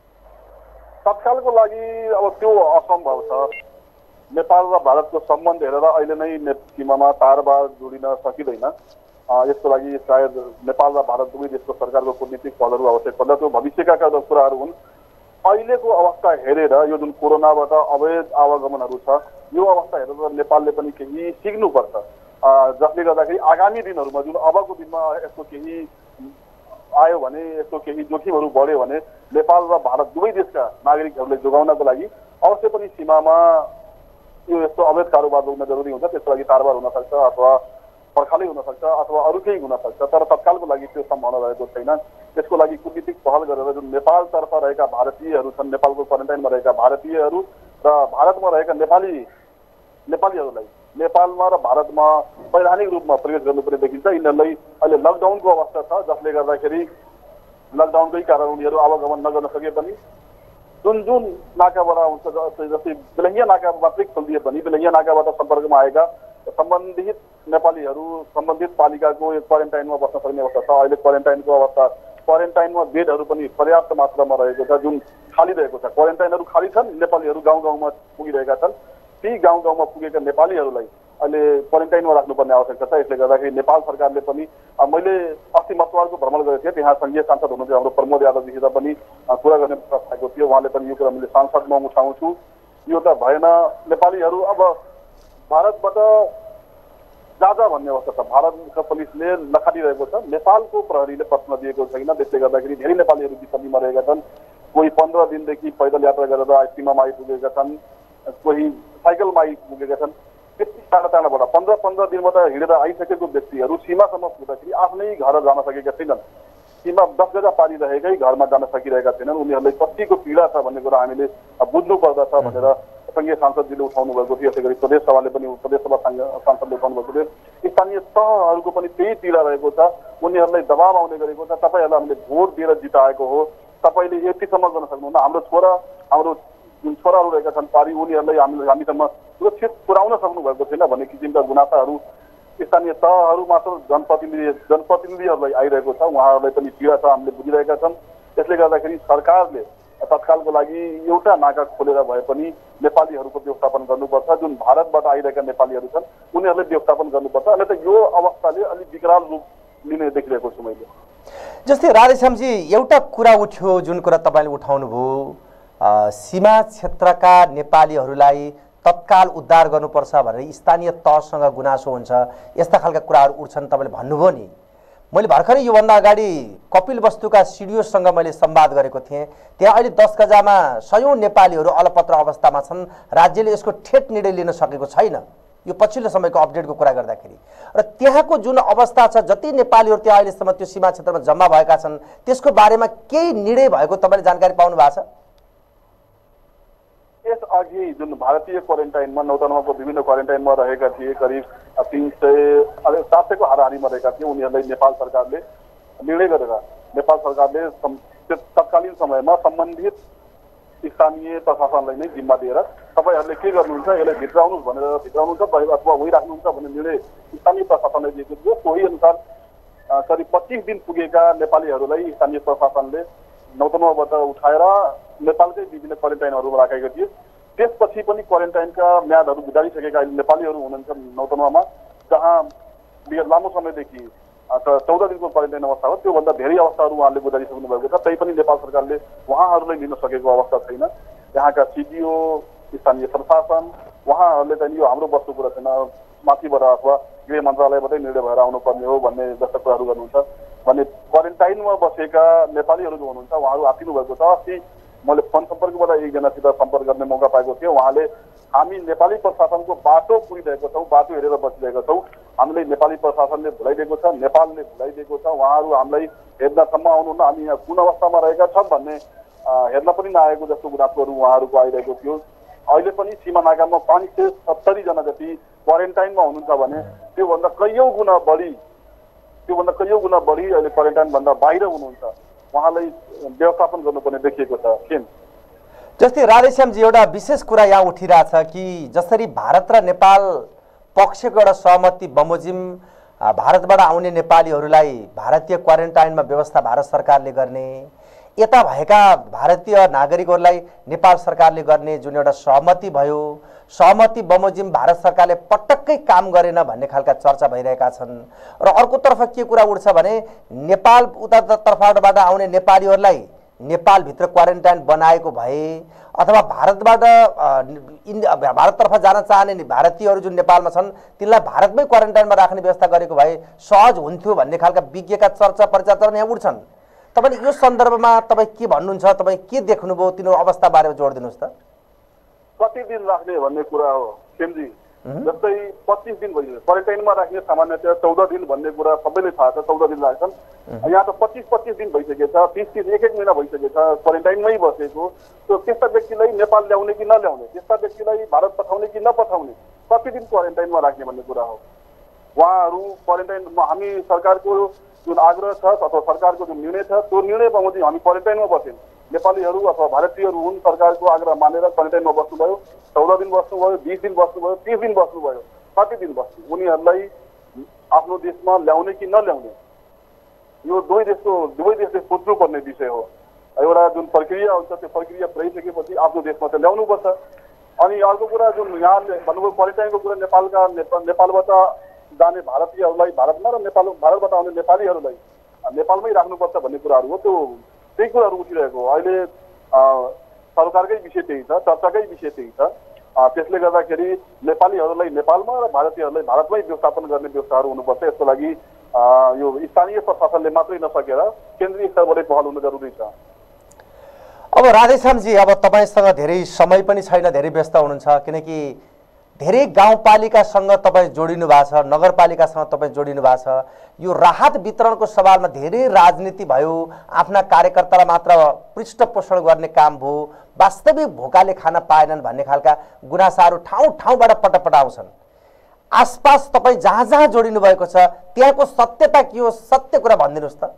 तत्कालको लागि अब त्यो असम्भव छ। नेपाल र भारतको सम्बन्ध हेरेर अहिले नै सीमामा तारबार जोडिन सकिँदैन। यसको लागि सायद नेपाल र भारत दुवै देशको सरकारको कूटनीतिक पहलहरू आवश्यक पर्छ। त्यो भविष्यका कुराहरू हुन्। अहिलेको अवस्था हेरेर यो जुन कोरोनाबाट अवैध आवागमनहरू छ यो अवस्था हेरेर नेपालले पनि केही सिक्नुपर्छ, जसले गर्दाखेरि आगामी दिनहरूमा जुन अबको दिनमा यस्तो केही आयो भने, यस्तो केही जोखिमहरू बढ्यो भने नेपाल र भारत दुवै देशका नागरिकहरूले जोगाउनको लागि अवश्य पनि सीमामा यो यस्तो अवैध कारोबार रोक्न जरुरी हुन्छ। त्यसको लागि तारबार हुनसक्छ अथवा पर्खालै हुनसक्छ अथवा अरू केही हुनसक्छ, तर तत्कालको लागि त्यो सम्भावना रहेको छैन। त्यसको लागि कूटनीतिक पहल गरेर जुन नेपालतर्फ रहेका भारतीयहरू छन्, नेपालको क्वारेन्टाइनमा रहेका भारतीयहरू र भारतमा रहेका नेपाली नेपालीहरूलाई नेपालमा र भारतमा वैधानिक रूपमा प्रवेश गर्नुपर्ने देखिन्छ। यिनीहरूलाई अहिले लकडाउनको अवस्था छ, जसले गर्दाखेरि लकडाउनकै कारण उनीहरू आवागमन नगर्न सके पनि जुन जुन नाकाबाट आउँछ, जस्तै बेलङ्गिया नाका मात्रै खोलिदिए पनि बेलङ्गिया नाकाबाट सम्पर्कमा आएका सम्बन्धित नेपालीहरू सम्बन्धित पालिकाको क्वारेन्टाइनमा बस्न सक्ने अवस्था छ। अहिले क्वारेन्टाइनको अवस्था, क्वारेन्टाइनमा बेडहरू पनि पर्याप्त मात्रामा रहेको छ, जुन खाली रहेको छ। क्वारेन्टाइनहरू खाली छन्, नेपालीहरू गाउँ गाउँमा पुगिरहेका छन्। ती गाउँ गाउँमा पुगेका नेपालीहरूलाई अहिले क्वारेन्टाइनमा राख्नुपर्ने आवश्यकता छ। यसले गर्दाखेरि नेपाल सरकारले पनि, मैले अस्ति मतवारको भ्रमण गरेको थिएँ, त्यहाँ सङ्घीय सांसद हुनुहुन्थ्यो हाम्रो प्रमोद यादवजीसित पनि कुरा गर्ने भएको थियो। उहाँले पनि यो कुरा मैले सांसदमा उठाउँछु, यो त भएन। नेपालीहरू अब भारतबाट जाजा भन्ने अवस्था छ। भारतका पुलिसले नखाटिरहेको छ, नेपालको प्रहरीले प्रश्न दिएको छैन। त्यसले गर्दाखेरि धेरै नेपालीहरू विपत्तिमा रहेका छन्। कोही पन्ध्र दिनदेखि पैदल यात्रा गरेर सीमामा आइपुगेका छन्, कोही साइकलमा आइपुगेका छन्। त्यति टाढा टाढाबाट पन्ध्र पन्ध्र दिनमा त हिँडेर आइसकेको व्यक्तिहरू सीमासम्म पुग्दाखेरि आफ्नै घर जान सकेका छैनन्। सीमा दस गजा पारिरहेकै घरमा जान सकिरहेका छैनन्। उनीहरूलाई कतिको पीडा छ भन्ने कुरा हामीले बुझ्नु पर्दछ भनेर सङ्घीय सांसदजीले उठाउनु भएको थियो। यसै गरी प्रदेश सभाले पनि प्रदेशसभा सांसदले उठाउनु भएको थियो। स्थानीय तहहरूको पनि त्यही पीडा रहेको छ। उनीहरूलाई दबाब आउने गरेको छ। तपाईँहरूलाई हामीले भोट दिएर जिताएको हो, तपाईँले यतिसम्म गर्न सक्नुहुन्न। हाम्रो छोरा हाम्रो जुन छोराहरू रहेका छन् पारी, उनीहरूलाई हामी हामीसम्म सुरक्षित पुर्याउन सक्नुभएको छैन भन्ने किसिमका गुनासाहरू स्थानीय तहहरू मात्र जनप्रतिनिधि जनप्रतिनिधिहरूलाई आइरहेको छ, उहाँहरूलाई पनि पीडा छ, हामीले बुझिरहेका छौँ। त्यसले गर्दाखेरि सरकारले तत्कालको लागि एउटा नाका खोलेर भए पनि नेपालीहरूको व्यवस्थापन गर्नुपर्छ। जुन भारतबाट आइरहेका नेपालीहरू छन् उनीहरूले व्यवस्थापन गर्नुपर्छ, अन्यथा यो अवस्थाले अलिक विकराल रूप लिने देखिरहेको छु मैले। जस्तै राधेश्यामजी, एउटा कुरा उठ्यो जुन कुरा तपाईँले उठाउनुभयो, सीमा क्षेत्रका नेपालीहरूलाई तत्काल उद्धार गर्नुपर्छ भनेर स्थानीय तहसँग गुनासो हुन्छ, यस्ता खालका कुराहरू उठ्छन् तपाईँले भन्नुभयो नि। मैले भर्खरै योभन्दा अगाडि कपिल वस्तुका सिडिओसँग मैले संवाद गरेको थिएँ। त्यहाँ अहिले दस गजामा सयौँ नेपालीहरू अलपत्र अवस्थामा छन्। राज्यले यसको ठेट निर्णय लिन सकेको छैन, यो पछिल्लो समयको अपडेटको कुरा गर्दाखेरि। र त्यहाँको जुन अवस्था छ, जति नेपालीहरू त्यहाँ अहिलेसम्म त्यो सीमा क्षेत्रमा जम्मा भएका छन्, त्यसको बारेमा केही निर्णय भएको तपाईँले जानकारी पाउनु भएको छ? यसअघि जुन भारतीय क्वारेन्टाइनमा नौतन्वाको विभिन्न क्वारेन्टाइनमा रहेका थिए, करिब तिन सय सात सयको हाराहारीमा रहेका थिए, उनीहरूलाई नेपाल सरकारले निर्णय गरेर नेपाल सरकारले तत्कालीन समयमा सम्बन्धित स्थानीय प्रशासनलाई नै जिम्मा दिएर तपाईँहरूले के गर्नुहुन्छ, यसलाई भित्राउनुहोस् भनेर भित्राउनुहुन्छ अथवा उही राख्नुहुन्छ भन्ने निर्णय स्थानीय प्रशासनले दिएको थियो। सोही अनुसार करिब पच्चिस दिन पुगेका नेपालीहरूलाई स्थानीय प्रशासनले नौतन्वाबाट उठाएर नेपालकै विभिन्न क्वारेन्टाइनहरूमा राखेको थियो। त्यसपछि पनि क्वारेन्टाइनका म्यादहरू गुजारिसकेका नेपालीहरू हुनुहुन्छ नौतन्वामा, जहाँ विगत लामो समयदेखि चौध दिनको क्वारेन्टाइन अवस्था हो, त्योभन्दा धेरै अवस्थाहरू उहाँले गुजारिसक्नु भएको छ। तैपनि नेपाल सरकारले उहाँहरूलाई लिन सकेको अवस्था छैन। यहाँका सिडिओ, स्थानीय प्रशासन, उहाँहरूले चाहिँ यो हाम्रो बस्नु कुरा छैन, माथिबाट अथवा गृह मन्त्रालयबाटै निर्णय भएर आउनुपर्ने हो भन्ने जस्ता कुराहरू गर्नुहुन्छ भने क्वारेन्टाइनमा बसेका नेपालीहरू जो हुनुहुन्छ उहाँहरू आत्तिनु भएको छ। अस्ति मैले फोन सम्पर्कबाट एकजनासित सम्पर्क गर्ने मौका पाएको थिएँ। उहाँले हामी नेपाली प्रशासनको बाटो पुगिरहेको छौँ, बाटो हेरेर बसिरहेका छौँ, हामीले नेपाली प्रशासनले भुलाइदिएको छ, नेपालले भुलाइदिएको छ, उहाँहरू हामीलाई हेर्नसम्म आउनुहुन्न, हामी यहाँ कुन अवस्थामा रहेका छौँ भन्ने हेर्न पनि नआएको जस्तो गुनासोहरू उहाँहरूको आइरहेको थियो। अहिले पनि सीमा नाकामा पाँच सय सत्तरीजना जति क्वारेन्टाइनमा हुनुहुन्छ भने त्योभन्दा कैयौँ गुणा बढी त्योभन्दा कैयौँ गुणा बढी अहिले क्वारेन्टाइनभन्दा बाहिर हुनुहुन्छ, उहाँलाई व्यवस्थापन गर्नुपर्ने देखिएको छ। किन जस्तै राधेश्यामजी, एउटा विशेष कुरा यहाँ उठिरहेछ कि जसरी भारत र नेपाल पक्षको एउटा सहमति बमोजिम भारतबाट आउने नेपालीहरूलाई भारतीय क्वारेन्टाइनमा व्यवस्था भारत सरकारले गर्ने, यता भएका भारतीय नागरिकहरूलाई नेपाल सरकारले गर्ने जुन एउटा सहमति भयो, सहमति बमोजिम भारत सरकारले पटक्कै काम गरेन भन्ने खालका चर्चा भइरहेका छन्। र अर्कोतर्फ के कुरा उठ्छ भने नेपाल उतातर्फबाट आउने नेपालीहरूलाई नेपालभित्र क्वारेन्टाइन बनाएको भए अथवा भारतबाट भारततर्फ जान चाहने भारतीयहरू जुन नेपालमा छन् तिनलाई भारतमै क्वारेन्टाइनमा राख्ने व्यवस्था गरेको भए सहज हुन्थ्यो भन्ने खालका विज्ञका चर्चा परिचर्चा यहाँ उठ्छन्। तपाईले यो सन्दर्भमा तपाईँ के भन्नुहुन्छ, तपाईँ के देख्नुभयो, तिनीहरू अवस्था बारेमा जोड दिनुहोस् त। कति दिन राख्ने भन्ने कुरा हो खेमजी। जस्तै पच्चिस दिन भइसक्यो क्वारेन्टाइनमा राख्ने, सामान्यतया चौध दिन भन्ने कुरा सबैले थाहा छ, चौध दिन राख्छन्। यहाँ त पच्चिस पच्चिस दिन भइसकेको छ, तिस तिस एक एक महिना भइसकेको छ क्वारेन्टाइनमै बसेको। त्यो त्यस्ता व्यक्तिलाई नेपाल ल्याउने कि नल्याउने, त्यस्ता व्यक्तिलाई भारत पठाउने कि नपठाउने, कति दिन क्वारेन्टाइनमा राख्ने भन्ने कुरा हो। उहाँहरू क्वारेन्टाइनमा हामी सरकारको जुन आग्रह छ अथवा सरकारको जुन निर्णय छ त्यो निर्णय बमोजिम हामी क्वारेन्टाइनमा बस्यौँ। नेपालीहरू अथवा भारतीयहरू हुन्, सरकारको आग्रह मानेर क्वारेन्टाइनमा बस्नुभयो, चौध दिन बस्नुभयो, बिस दिन बस्नुभयो, तिस दिन बस्नुभयो, कति दिन बस्नु, उनीहरूलाई आफ्नो देशमा ल्याउने कि नल्याउने यो दुवै देशको दुवै देशले सोच्नुपर्ने विषय हो। एउटा जुन प्रक्रिया हुन्छ त्यो प्रक्रिया पुऱ्याइसकेपछि आफ्नो देशमा चाहिँ ल्याउनुपर्छ। अनि अर्को कुरा जुन यहाँले भन्नुभयो क्वारेन्टाइनको कुरा, नेपालका नेपालबाट जाने भारतीयहरूलाई भारतमा र नेपाल भारतबाट आउने नेपालीहरूलाई नेपालमै राख्नुपर्छ भन्ने कुराहरू हो। त्यो त्यही कुराहरू उठिरहेको हो। अहिले सरकारकै विषय त्यही छ, चर्चाकै विषय त्यही छ। त्यसले गर्दाखेरि नेपालीहरूलाई नेपालमा र भारतीयहरूलाई भारतमै व्यवस्थापन गर्ने व्यवस्थाहरू हुनुपर्छ। यसको लागि यो स्थानीय प्रशासनले मात्रै नसकेर केन्द्रीय स्तरबाटै पहल हुन जरुरी छ। अब राधेश्यामजी, अब तपाईँसँग धेरै समय पनि छैन, धेरै व्यस्त हुनुहुन्छ, किनकि धेरै गाउँपालिकासँग तपाईँ जोडिनु भएको छ, नगरपालिकासँग तपाईँ जोडिनु भएको छ। यो राहत वितरणको सवालमा धेरै राजनीति भयो, आफ्ना कार्यकर्तालाई मात्र पृष्ठपोषण गर्ने काम भयो, वास्तविक भोकाले खान पाएनन् भन्ने खालका गुनासाहरू ठाउँ ठाउँबाट पटपट आउँछन्। आसपास तपाईँ जहाँ जहाँ जोडिनु भएको छ त्यहाँको सत्यता के हो, सत्य कुरा भनिदिनुहोस् त।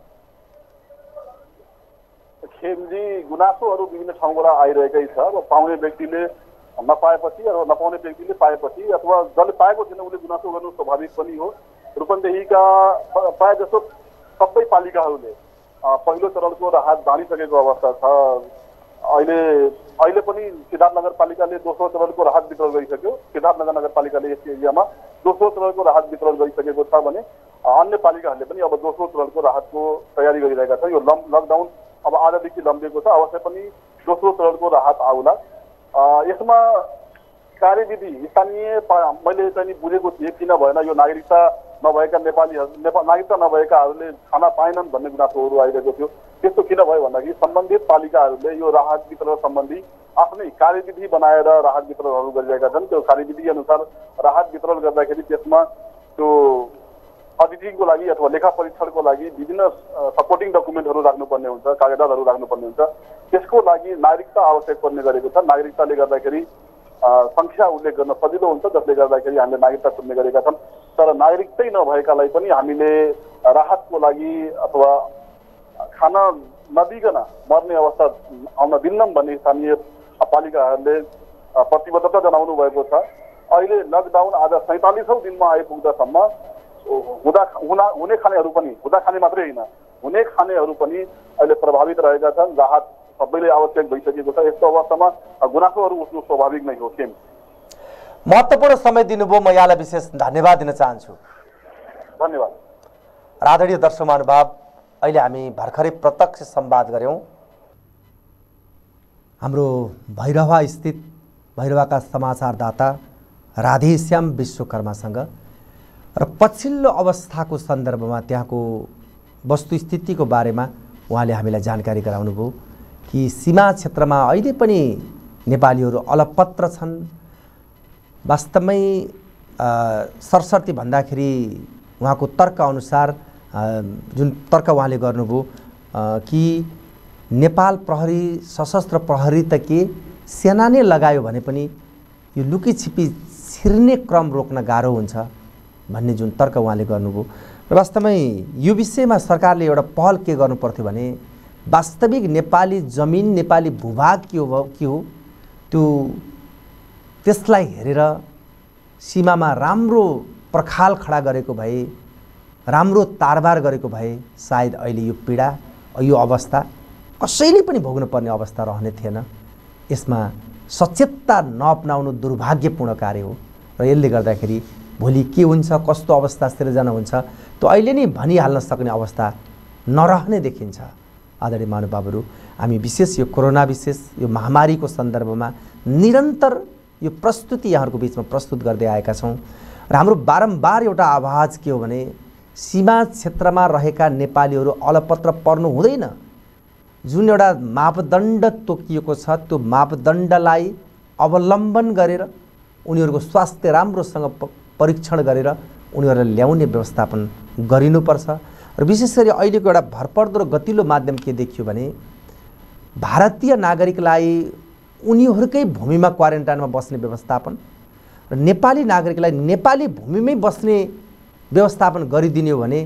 खेमजी, गुनासोहरू विभिन्न ठाउँबाट आइरहेकै छ। अब पाउने व्यक्तिले नपाएपछि अथवा नपाउने व्यक्तिले पाएपछि अथवा जसले पाएको छैन उसले गुनासो गर्नु स्वाभाविक पनि हो। रूपन्देहीका प्रायः जसो सबै पालिकाहरूले पहिलो चरणको राहत बाँडिसकेको अवस्था छ। अहिले अहिले पनि सिद्धार्थ नगरपालिकाले दोस्रो चरणको राहत वितरण गरिसक्यो। सिद्धार्थनगर नगरपालिकाले यस एरियामा दोस्रो चरणको राहत वितरण गरिसकेको छ भने अन्य पालिकाहरूले पनि अब दोस्रो चरणको राहतको तयारी गरिरहेका छन्। यो लकडाउन अब आजदेखि लम्बिएको छ, अवश्य पनि दोस्रो चरणको राहत आउला। यसमा कार्यविधि स्थानीय मैले चाहिँ बुझेको थिएँ किन भएन यो नागरिकता नभएका नेपालीहरू नेपाल नागरिकता नभएकाहरूले खाना पाएनन् भन्ने गुनासोहरू आइरहेको थियो। त्यस्तो किन भयो भन्दाखेरि सम्बन्धित पालिकाहरूले यो राहत वितरण सम्बन्धी आफ्नै कार्यविधि बनाएर राहत वितरणहरू गरिरहेका छन्। त्यो कार्यविधि अनुसार राहत वितरण गर्दाखेरि त्यसमा त्यो अडिटिङको लागि अथवा लेखा परीक्षणको लागि विभिन्न सपोर्टिङ डकुमेन्टहरू राख्नुपर्ने हुन्छ, कागजातहरू राख्नुपर्ने हुन्छ। त्यसको लागि नागरिकता आवश्यक पर्ने गरेको छ। नागरिकताले गर्दाखेरि सङ्ख्या उल्लेख गर्न सजिलो हुन्छ, जसले गर्दाखेरि हामीले नागरिकता खोज्ने गरेका छन्। तर नागरिकतै नभएकालाई पनि हामीले राहतको लागि अथवा खाना नदिकन मर्ने अवस्था आउन दिन्नौँ भन्ने स्थानीय पालिकाहरूले प्रतिबद्धता जनाउनु भएको छ। अहिले लकडाउन आज सैँतालिसौँ दिनमा आइपुग्दासम्म हुँदा हुना हुने खानेहरू पनि हुँदा खाने मात्रै होइन, हुने खानेहरू पनि अहिले प्रभावित रहेका छन्। राहत सबैले आवश्यक भइसकेको छ। यस्तो अवस्थामा गुनासोहरू उठ्नु स्वाभाविक नै हो। केम महत्त्वपूर्ण समय दिनुभयो, म यहाँलाई विशेष धन्यवाद दिन चाहन्छु। धन्यवाद। आदरणीय दर्शक महानुभाव, अहिले हामी भर्खरै प्रत्यक्ष संवाद गऱ्यौँ हाम्रो भैरवा स्थित भैरवाका समाचारदाता राधेश्याम विश्वकर्मासँग र पछिल्लो अवस्थाको सन्दर्भमा त्यहाँको वस्तुस्थितिको बारेमा उहाँले हामीलाई जानकारी गराउनुभयो कि सीमा क्षेत्रमा अहिले पनि नेपालीहरू अलपत्र छन्। वास्तवमै सरसर्ती भन्दाखेरि उहाँको तर्कअनुसार जुन तर्क उहाँले गर्नुभयो कि नेपाल प्रहरी सशस्त्र प्रहरी त के सेना नै लगायो भने पनि यो लुकीछिपी छिर्ने क्रम रोक्न गाह्रो हुन्छ भन्ने जुन तर्क उहाँले गर्नुभयो। र वास्तवमै यो विषयमा सरकारले एउटा पहल के गर्नु पर्थ्यो भने वास्तविक नेपाली जमिन नेपाली भूभाग के हो के हो त्यो त्यसलाई हेरेर सीमामा राम्रो पर्खाल खडा गरेको भए, राम्रो तारबार गरेको भए सायद अहिले यो पीडा यो अवस्था कसैले पनि भोग्नुपर्ने अवस्था रहने थिएन। यसमा सचेतता नअपनाउनु दुर्भाग्यपूर्ण कार्य हो र यसले गर्दाखेरि भोलि के हुन्छ, कस्तो अवस्था सिर्जना हुन्छ त्यो अहिले नै भनिहाल्न सक्ने अवस्था नरहने देखिन्छ। आदरणीय महानुभावहरू, हामी विशेष यो कोरोना विशेष यो महामारीको सन्दर्भमा निरन्तर यो प्रस्तुति यहाँहरूको बिचमा प्रस्तुत गर्दै आएका छौँ र हाम्रो बारम्बार एउटा आवाज के हो भने सीमा क्षेत्रमा रहेका नेपालीहरू अलपत्र पर्नु हुँदैन। जुन एउटा मापदण्ड तोकिएको छ त्यो मापदण्डलाई अवलम्बन गरेर उनीहरूको स्वास्थ्य राम्रोसँग परीक्षण गरेर उनीहरूलाई ल्याउने व्यवस्थापन गरिनुपर्छ। र विशेष गरी अहिलेको एउटा भरपर्दो र गतिलो माध्यम के देखियो भने भारतीय नागरिकलाई उनीहरूकै भूमिमा क्वारेन्टाइनमा बस्ने व्यवस्थापन र नेपाली नागरिकलाई नेपाली भूमिमै बस्ने व्यवस्थापन गरिदिने हो भने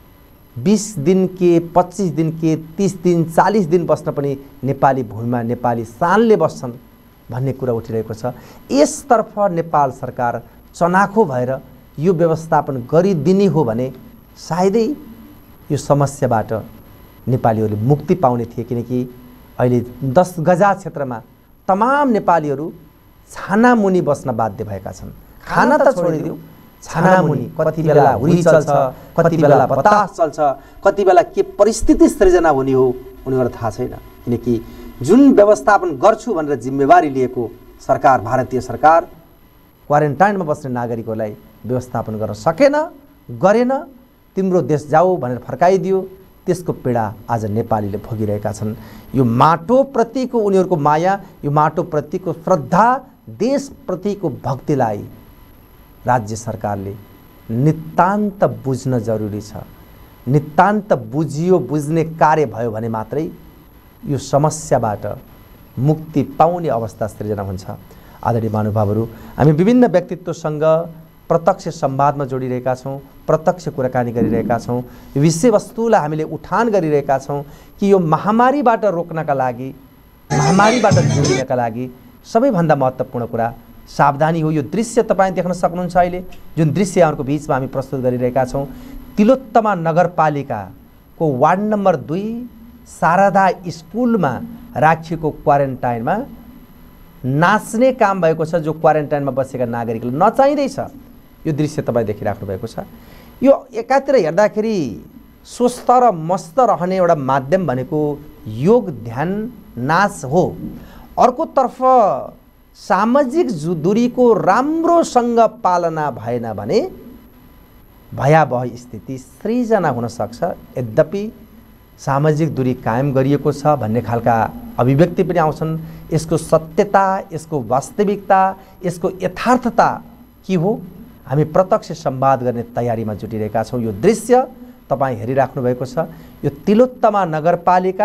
बीस दिन के पच्चीस दिन के तीस दिन चालीस दिन बस्न पनि नेपाली भूमिमा नेपाली शानले बस्छन् भन्ने कुरा उठिरहेको छ। यसतर्फ नेपाल सरकार चनाखो भएर यो व्यवस्थापन गरिदिने हो भने सायदै यो समस्याबाट नेपालीहरूले मुक्ति पाउने थिए। किनकि अहिले दस गजा क्षेत्रमा तमाम नेपालीहरू छानामुनि बस्न बाध्य भएका छन्। खाना त छोडिदिउँ, छानामुनि कति बेला हुरी चल्छ, कति बेला बतास चल्छ, कति बेला के परिस्थिति सृजना हुने हो उनीहरूलाई थाहा छैन। किनकि जुन व्यवस्थापन गर्छु भनेर जिम्मेवारी लिएको सरकार भारतीय सरकार क्वारेन्टाइनमा बस्ने नागरिकहरूलाई व्यवस्थापन गर्न सकेन, गरेन, तिम्रो देश जाऊ भनेर फर्काइदियो। त्यसको पीडा आज नेपालीले भोगिरहेका छन्। यो माटोप्रतिको उनीहरूको माया, यो माटोप्रतिको श्रद्धा, देशप्रतिको भक्तिलाई राज्य सरकारले नितान्त बुझ्न जरुरी छ। नितान्त बुझियो, बुझ्ने कार्य भयो भने मात्रै यो समस्याबाट मुक्ति पाउने अवस्था सृजना हुन्छ। आदरणीय महानुभावहरू, हामी विभिन्न व्यक्तित्वसँग प्रत्यक्ष संवादमा जोडिरहेका छौँ, प्रत्यक्ष कुराकानी गरिरहेका छौँ। यो विषयवस्तुलाई हामीले उठान गरिरहेका छौँ कि यो महामारीबाट रोक्नका लागि, महामारीबाट जोडिनका लागि सबैभन्दा महत्त्वपूर्ण कुरा सावधानी हो। यो दृश्य तपाईँ देख्न सक्नुहुन्छ अहिले जुन दृश्य यहाँहरूको बिचमा हामी प्रस्तुत गरिरहेका छौँ। तिलोत्तमा नगरपालिकाको वार्ड नम्बर दुई शारदा स्कुलमा राखिएको क्वारेन्टाइनमा नाच्ने काम भएको छ। जो क्वारेन्टाइनमा बसेका नागरिकले नचाहिँदैछ यो दृश्य तपाईँ देखिराख्नु भएको छ। यो एकातिर हेर्दाखेरि स्वस्थ र मस्त रहने एउटा माध्यम भनेको योग ध्यान नाच हो। अर्कोतर्फ सामाजिक दूरीको राम्रोसँग पालना भएन भने भयावह स्थिति सृजना हुन सक्छ। यद्यपि सामाजिक दूरी कायम गरिएको छ भन्ने खालका अभिव्यक्ति पनि आउँछन्। यसको सत्यता, यसको वास्तविकता, यसको यथार्थता के हो हामी प्रत्यक्ष संवाद गर्ने तयारीमा जुटिरहेका छौँ। यो दृश्य तपाईँ हेरिराख्नु भएको छ। यो तिलोत्तमा नगरपालिका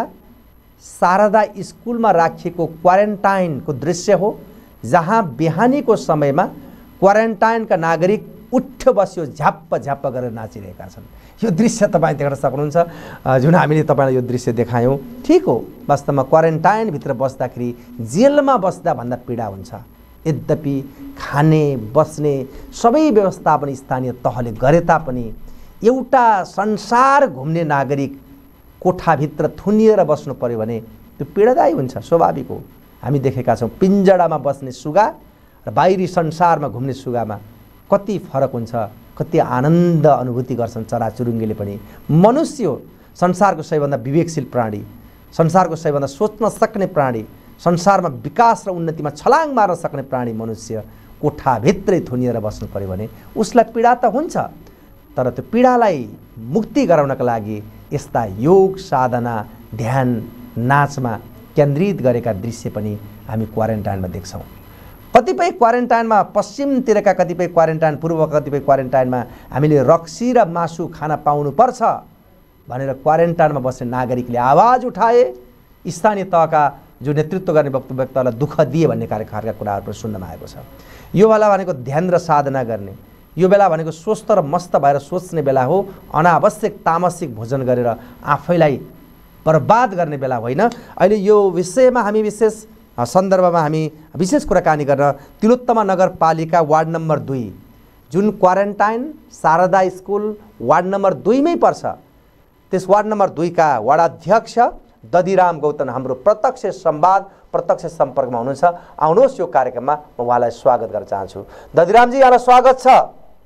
शारदा स्कुलमा राखिएको क्वारेन्टाइनको दृश्य हो, जहाँ बिहानीको समयमा क्वारेन्टाइनका नागरिक उठ बस्यो झ्याप्प झ्याप्प गरेर नाचिरहेका छन्। यो दृश्य तपाईँ देख्न सक्नुहुन्छ। जुन हामीले तपाईँलाई यो दृश्य देखायौँ ठिक हो। वास्तवमा क्वारेन्टाइनभित्र बस्दाखेरि जेलमा बस्दा भन्दा पीडा हुन्छ। यद्यपि खाने बस्ने सबै व्यवस्थापन स्थानीय तहले गरे तापनि एउटा संसार घुम्ने नागरिक कोठाभित्र थुनिएर बस्नु पर्यो भने त्यो पीडादायी हुन्छ, स्वाभाविक हो। हामी देखेका छौँ पिञ्जडामा बस्ने सुगा र बाहिरी संसारमा घुम्ने सुगामा कति फरक हुन्छ, कति आनन्द अनुभूति गर्छन् चराचुरुङ्गीले पनि। मनुष्य हो संसारको सबैभन्दा विवेकशील प्राणी, संसारको सबैभन्दा सोच्न सक्ने प्राणी, संसारमा विकास र उन्नतिमा छलाङ मार्न सक्ने प्राणी मनुष्य कोठाभित्रै थुनिएर बस्नु पर्यो भने उसलाई पीडा त हुन्छ। तर त्यो पीडालाई मुक्ति गराउनका लागि यस्ता योग साधना ध्यान नाचमा केन्द्रित गरेका दृश्य पनि हामी क्वारेन्टाइनमा देख्छौँ। कतिपय क्वारेन्टाइनमा पश्चिमतिरका कतिपय क्वारेन्टाइन पूर्व कतिपय क्वारेन्टाइनमा हामीले रक्सी र मासु खान पाउनुपर्छ भनेर क्वारेन्टाइनमा बस्ने नागरिकले आवाज उठाए। स्थानीय तहका जो नेतृत्व गर्ने व्यक्तिलाई दुःख दिए भन्ने कार्यका कुराहरू पनि सुन्नमा आएको छ। यो बेला भनेको ध्यान र साधना गर्ने, यो बेला भनेको स्वस्थ र मस्त भएर सोच्ने बेला हो। अनावश्यक तामसिक भोजन गरेर आफैलाई बर्बाद गर्ने बेला होइन। अहिले यो विषयमा हामी विशेष सन्दर्भमा हामी विशेष कुराकानी गर्न तिलोत्तमा नगरपालिका वार्ड नम्बर दुई जुन quarantine Sharada school ward number दुईमै पर्छ त्यस वार्ड नम्बर दुईका वार्डाध्यक्ष दधिराम गौतम हाम्रो प्रत्यक्ष संवाद प्रत्यक्ष सम्पर्कमा हुनुहुन्छ। आउनुहोस् यो कार्यक्रममा म उहाँलाई स्वागत गर्न चाहन्छु। दधिरामजी यहाँलाई स्वागत छ।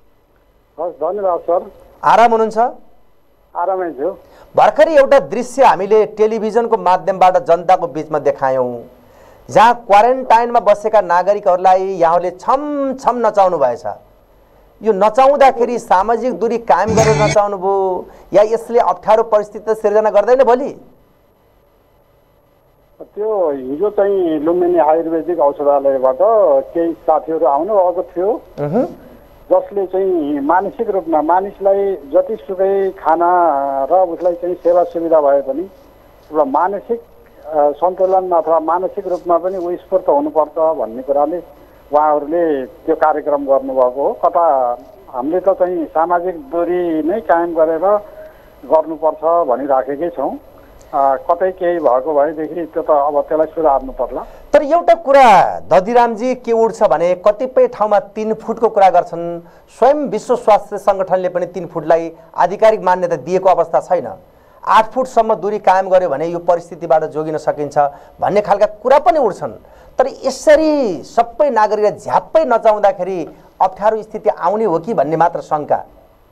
हस् धन्यवाद सर। आराम हुनुहुन्छ? आरामै छु। भर्खरै एउटा दृश्य हामीले टेलिभिजनको माध्यमबाट जनताको बीचमा देखायौँ, जहाँ क्वारेन्टाइनमा बसेका नागरिकहरूलाई यहाँले छम छम नचाउनु भएछ। यो नचाउँदाखेरि सामाजिक दूरी कायम गरेर नचाउनु भयो या यसले अप्ठ्यारो परिस्थिति सिर्जना गर्दैन भोलि? त्यो हिजो चाहिँ लुम्बिनी आयुर्वेदिक औषधालयबाट केही साथीहरू आउनु भएको थियो, जसले चाहिँ मानसिक रूपमा मानिसलाई जतिसुकै खाना र उसलाई चाहिँ सेवा सुविधा भए पनि एउटा मानसिक सन्तुलन अथवा मानसिक रूपमा पनि ऊ स्फूर्त हुनुपर्छ भन्ने कुराले उहाँहरूले त्यो कार्यक्रम गर्नुभएको हो। कता हामीले त चाहिँ सामाजिक दूरी नै कायम गरेर गर्नुपर्छ भनिराखेकै छौँ। कतै केही भएको भएदेखि त्यो त अब त्यसलाई सुधार्नु पर्ला। तर एउटा कुरा दधिरामजी के उठ्छ भने कतिपय ठाउँमा तीन फुटको कुरा गर्छन्। स्वयं विश्व स्वास्थ्य सङ्गठनले पनि तीन फुटलाई आधिकारिक मान्यता दिएको अवस्था छैन। आठ फुटसम्म दूरी कायम गर्यो भने यो परिस्थितिबाट जोगिन सकिन्छ भन्ने खालका कुरा पनि उठ्छन्। तर यसरी सबै नागरिकलाई झ्याप्पै नचाउँदाखेरि अप्ठ्यारो स्थिति आउने हो कि भन्ने मात्र शङ्का।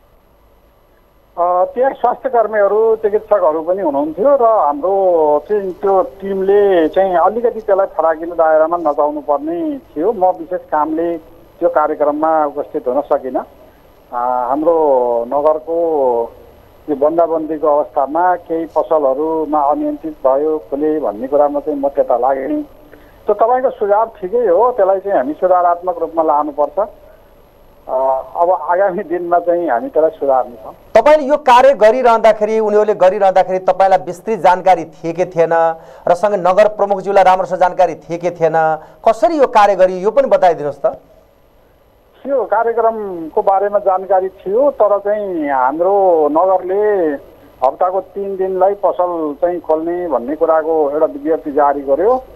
त्यहाँ स्वास्थ्य कर्मीहरू चिकित्सकहरू पनि हुनुहुन्थ्यो र हाम्रो चाहिँ त्यो टिमले चाहिँ अलिकति त्यसलाई फराकिलो दायरामा नचाउनु पर्ने थियो। म विशेष कामले त्यो कार्यक्रममा उपस्थित हुन सकिनँ। हाम्रो नगरको यो बन्दाबन्दीको अवस्थामा केही पसलहरूमा अनियन्त्रित भयो खुले भन्ने कुरामा चाहिँ म त्यता लागेँ। त्यो तपाईँको सुझाव ठिकै हो, त्यसलाई चाहिँ हामी सुधारात्मक रूपमा लानुपर्छ। अब आगामी दिनमा चाहिँ हामी त्यसलाई सुधार्नेछौँ। तपाईँले यो कार्य गरिरहँदाखेरि उनीहरूले गरिरहँदाखेरि तपाईँलाई विस्तृत जानकारी थिए कि थिएन र सँगै नगर प्रमुखज्यूलाई राम्रोसँग जानकारी थिए कि थिएन? कसरी यो कार्य गरियो यो पनि बताइदिनुहोस् त। त्यो कार्यक्रमको बारेमा जानकारी थियो, तर चाहिँ हाम्रो नगरले हप्ताको तीन दिनलाई पसल चाहिँ खोल्ने भन्ने कुराको एउटा विज्ञप्ति जारी गर्यो।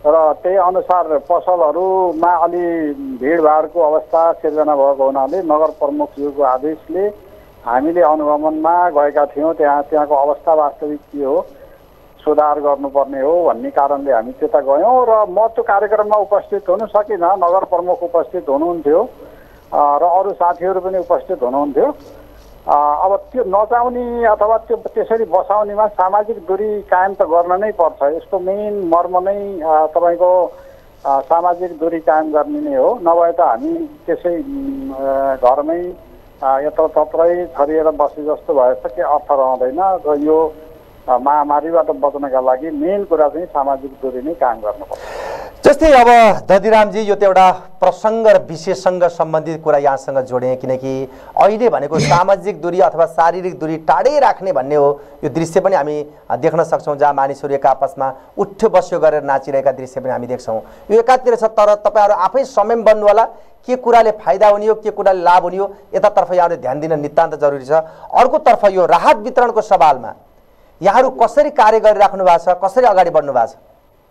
र त्यही अनुसार पसलहरूमा अलि भिडभाडको अवस्था सिर्जना भएको हुनाले नगर प्रमुखज्यूको आदेशले हामीले अनुगमनमा गएका थियौँ। त्यहाँ त्यहाँको अवस्था वास्तविक के हो, सुधार गर्नुपर्ने हो भन्ने कारणले हामी त्यता गयौँ र म त्यो कार्यक्रममा उपस्थित हुन सकिनँ। नगर प्रमुख उपस्थित हुनुहुन्थ्यो र अरू साथीहरू पनि उपस्थित हुनुहुन्थ्यो। अब त्यो नचाउने अथवा त्यो त्यसरी बसाउनेमा सामाजिक दूरी कायम त गर्न नै पर्छ। यसको मेन मर्म नै तपाईँको सामाजिक दूरी कायम गर्ने नै हो। नभए त हामी त्यसै घरमै यत्रतत्रै छरिएर बसे जस्तो भएछ के अर्थ रहँदैन। र यो महामारीबाट बच्नका लागि मेन कुरा चाहिँ सामाजिक दूरी नै कायम गर्नुपर्छ। जस्तै अब दधिरामजी यो त एउटा प्रसङ्ग र विषयसँग सम्बन्धित कुरा यहाँसँग जोडेँ, किनकि अहिले भनेको सामाजिक दूरी अथवा शारीरिक दूरी टाढै राख्ने भन्ने हो। यो दृश्य पनि हामी देख्न सक्छौँ जहाँ मानिसहरू एक आपसमा उठ्यो बस्यो गरेर नाचिरहेका दृश्य पनि हामी देख्छौँ। यो एकातिर छ, तर तपाईँहरू आफै संयम बन्नु होला। के कुराले फाइदा हुने हो, के कुराले लाभ हुने हो, यतातर्फ यहाँले ध्यान दिन नितान्त जरुरी छ। अर्कोतर्फ यो राहत वितरणको सवालमा यहाँहरू कसरी कार्य गरिराख्नु भएको छ, कसरी अगाडि बढ्नु भएको छ?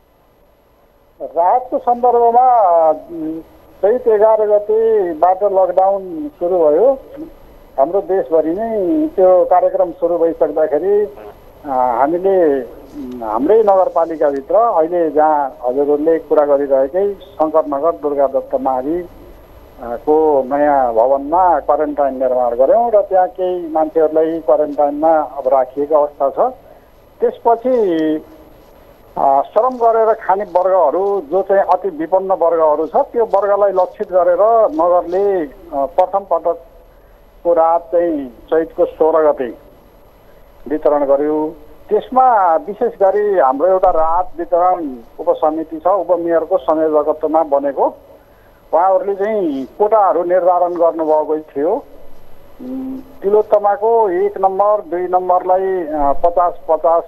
राहतको सन्दर्भमा चैत एघार गतेबाट लकडाउन सुरु भयो। हाम्रो देशभरि नै त्यो कार्यक्रम सुरु भइसक्दाखेरि हामीले हाम्रै नगरपालिकाभित्र अहिले जहाँ हजुरहरूले कुरा गरिरहेकै शङ्करनगर दुर्गा दत्त मावि को नयाँ भवनमा क्वारेन्टाइन निर्माण गऱ्यौँ र त्यहाँ केही मान्छेहरूलाई क्वारेन्टाइनमा अब राखिएको अवस्था छ। त्यसपछि श्रम गरेर खाने वर्गहरू जो चाहिँ अति विपन्न वर्गहरू छ त्यो वर्गलाई लक्षित गरेर नगरले प्रथम पटकको रात चाहिँ चैतको सोह्र गते वितरण गर्यो। त्यसमा विशेष गरी हाम्रो एउटा राहत वितरण उपसमिति छ, उपमेयरको संयोजकत्वमा बनेको। उहाँहरूले चाहिँ कोटाहरू निर्धारण गर्नुभएको थियो। तिलोत्तमाको एक नम्बर दुई नम्बरलाई पचास पचास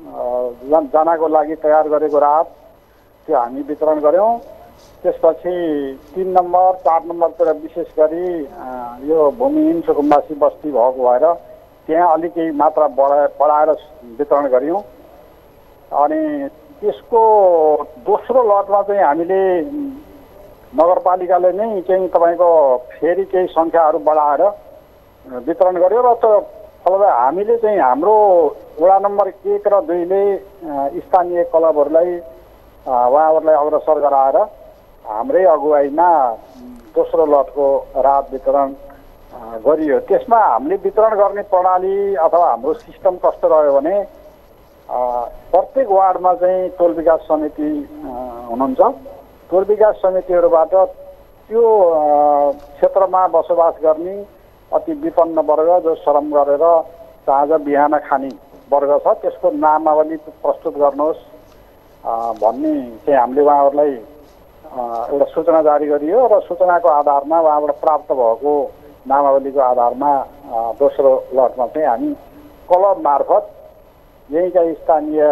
जनाको लागि तयार गरेको राहत त्यो हामी वितरण गऱ्यौँ। त्यसपछि तीन नम्बर चार नम्बरतिर विशेष गरी यो भूमिहीन सुकुम्बासी बस्ती भएको भएर त्यहाँ अलिक केही मात्रा बढाए बढाएर वितरण गऱ्यौँ। अनि त्यसको दोस्रो लटमा चाहिँ हामीले नगरपालिकाले नै चाहिँ तपाईँको फेरि केही सङ्ख्याहरू बढाएर वितरण गर्यो र त फलत हामीले चाहिँ हाम्रो वडा नम्बर एक र दुईले स्थानीय क्लबहरूलाई उहाँहरूलाई अग्रसर गराएर हाम्रै अगुवाईमा दोस्रो लटको राहत वितरण गरियो। त्यसमा हामीले वितरण गर्ने प्रणाली अथवा हाम्रो सिस्टम कस्तो रह्यो भने प्रत्येक वार्डमा चाहिँ टोल विकास समिति हुनुहुन्छ। टोल विकास समितिहरूबाट त्यो क्षेत्रमा बसोबास गर्ने अति विपन्न वर्ग जो श्रम गरेर साँझ बिहान खाने वर्ग छ त्यसको नामावली प्रस्तुत गर्नुहोस् भन्ने चाहिँ हामीले उहाँहरूलाई एउटा सूचना जारी गरियो र सूचनाको आधारमा उहाँबाट प्राप्त भएको नामावलीको आधारमा दोस्रो लटमा चाहिँ हामी क्लब मार्फत यहीँका स्थानीय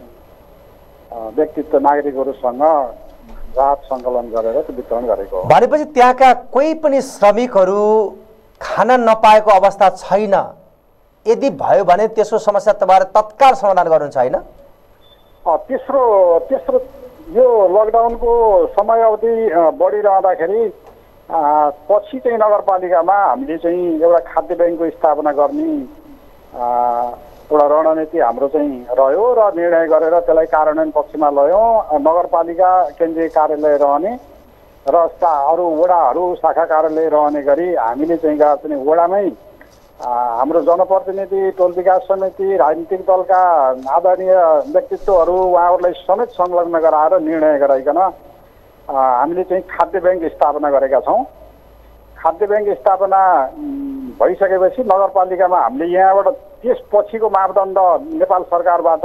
व्यक्तित्व नागरिकहरूसँग राहत सङ्कलन गरेर त्यो वितरण गरेको हो। भनेपछि त्यहाँका कोही पनि श्रमिकहरू खान नपाएको अवस्था छैन? यदि भयो भने त्यसको समस्या तपाईँहरू तत्काल समाधान गर्नुहुन्छ होइन? तेस्रो तेस्रो यो लकडाउनको समय अवधि बढिरहँदाखेरि पछि चाहिँ नगरपालिकामा हामीले चाहिँ एउटा खाद्य ब्याङ्कको स्थापना गर्ने एउटा रणनीति हाम्रो चाहिँ रह्यो र निर्णय गरेर त्यसलाई कार्यान्वयन पक्षमा लयौँ। नगरपालिका केन्द्रीय कार्यालय रहने र अरू वडाहरू शाखा कार्यालय रहने गरी हामीले चाहिँ चाहिँ वडामै हाम्रो जनप्रतिनिधि टोल विकास समिति राजनीतिक दलका आदरणीय व्यक्तित्वहरू उहाँहरूलाई समेत संलग्न गराएर निर्णय गराइकन हामीले चाहिँ खाद्य ब्याङ्क स्थापना गरेका छौँ। खाद्य ब्याङ्क स्थापना भइसकेपछि नगरपालिकामा हामीले यहाँबाट त्यसपछिको मापदण्ड नेपाल सरकारबाट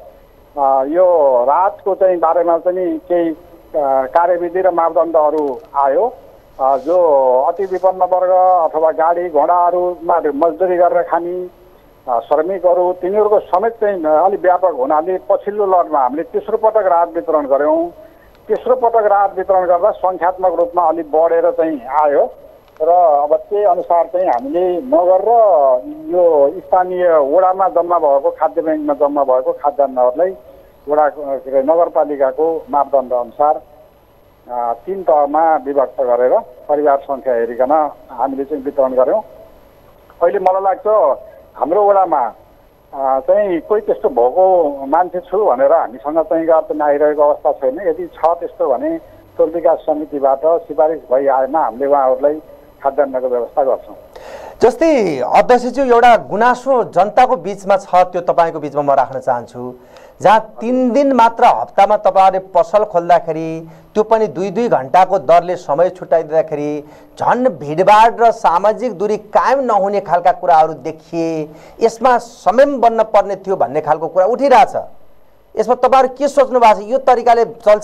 यो राहतको चाहिँ बारेमा चाहिँ केही कार्यविधि र मापदण्डहरू आयो। जो अति विपन्न वर्ग अथवा गाडी घोडाहरूमा मजदुरी गरेर खाने श्रमिकहरू तिनीहरूको समेत चाहिँ अलिक व्यापक हुनाले पछिल्लो लटमा हामीले तेस्रो पटक राहत वितरण गऱ्यौँ। तेस्रो पटक राहत वितरण गर्दा सङ्ख्यात्मक रूपमा अलिक बढेर चाहिँ आयो र अब त्यही अनुसार चाहिँ हामीले नगर र यो स्थानीय वडामा जम्मा भएको खाद्य ब्याङ्कमा जम्मा भएको खाद्यान्नहरूलाई वडा के अरे नगरपालिकाको मापदण्ड अनुसार तीन तहमा विभक्त गरेर परिवार सङ्ख्या हेरिकन हामीले चाहिँ वितरण गऱ्यौँ। अहिले मलाई लाग्छ हाम्रो वडामा चाहिँ कोही त्यस्तो भएको मान्छे छु भनेर हामीसँग चाहिँ गर्न आइरहेको अवस्था छैन। यदि छ त्यस्तो भने टोल विकास समितिबाट सिफारिस भइआएमा हामीले उहाँहरूलाई खाद्यान्नको व्यवस्था गर्छौँ। जस्तै अध्यक्षज्यू एउटा गुनासो जनताको बिचमा छ, त्यो तपाईँको बिचमा म राख्न चाहन्छु। जहाँ तीन दिन मात्र हप्तामा तपाईँहरूले पसल खोल्दाखेरि त्यो पनि दुई दुई घन्टाको दरले समय छुट्याइदिँदाखेरि झन् भिडभाड र सामाजिक दूरी कायम नहुने खालका कुराहरू देखिए, यसमा संयम बन्न पर्ने थियो भन्ने खालको कुरा उठिरहेछ। यसमा तपाईँहरू के सोच्नु भएको छ? यो तरिकाले चल्छ?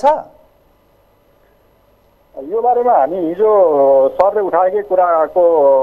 यो बारेमा हामी हिजो सरले उठाएकै कुराको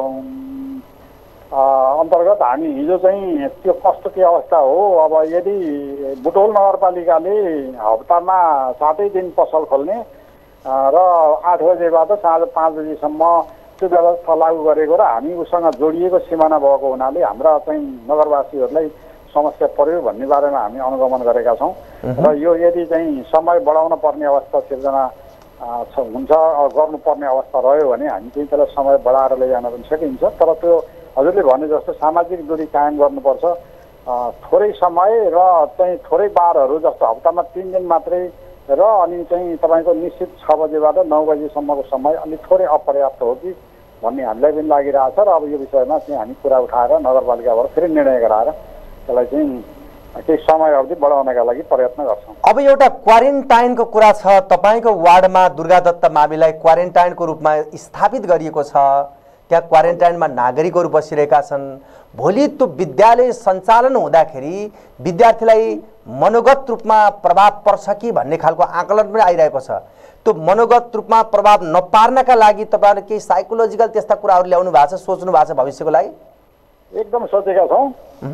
अन्तर्गत हामी हिजो चाहिँ त्यो कस्तो के अवस्था हो, अब यदि बुटोल नगरपालिकाले हप्तामा सातै दिन पसल खोल्ने र आठ बजेबाट साँझ पाँच बजीसम्म त्यो व्यवस्था लागू गरेको र हामी उसँग जोडिएको सिमाना भएको हुनाले हाम्रा चाहिँ नगरवासीहरूलाई समस्या पर्यो भन्ने बारेमा हामी अनुगमन गरेका छौँ। र यो यदि चाहिँ समय बढाउन पर्ने अवस्था सिर्जना हुन्छ, गर्नुपर्ने अवस्था रह्यो भने हामी चाहिँ त्यसलाई समय बढाएर लैजान पनि सकिन्छ। तर त्यो हजुरले भने जस्तो सामाजिक दूरी कायम गर्नुपर्छ। थोरै समय र चाहिँ थोरै बारहरू जस्तो हप्तामा तिन दिन मात्रै र अनि चाहिँ तपाईँको निश्चित छ बजेबाट नौ बजीसम्मको समय अलिक थोरै अपर्याप्त हो कि भन्ने हामीलाई पनि लागिरहेछ। र अब यो विषयमा चाहिँ हामी कुरा उठाएर नगरपालिकाबाट फेरि निर्णय गराएर त्यसलाई चाहिँ केही समय अवधि बढाउनका लागि प्रयत्न गर्छौँ। अब एउटा क्वारेन्टाइनको कुरा छ। तपाईँको वार्डमा दुर्गादत्त माविलाई क्वारेन्टाइनको रूपमा स्थापित गरिएको छ। त्यहाँ क्वारेन्टाइनमा नागरिकहरू बसिरहेका छन्। भोलि त्यो विद्यालय सञ्चालन हुँदाखेरि विद्यार्थीलाई मनोगत रूपमा प्रभाव पर्छ कि भन्ने खालको आकलन पनि आइरहेको छ। त्यो मनोगत रूपमा प्रभाव नपार्नका लागि तपाईँहरूले केही साइकोलोजिकल त्यस्ता कुराहरू ल्याउनु भएको छ, सोच्नु भएको छ भविष्यको लागि? एकदम सोचेका छौँ।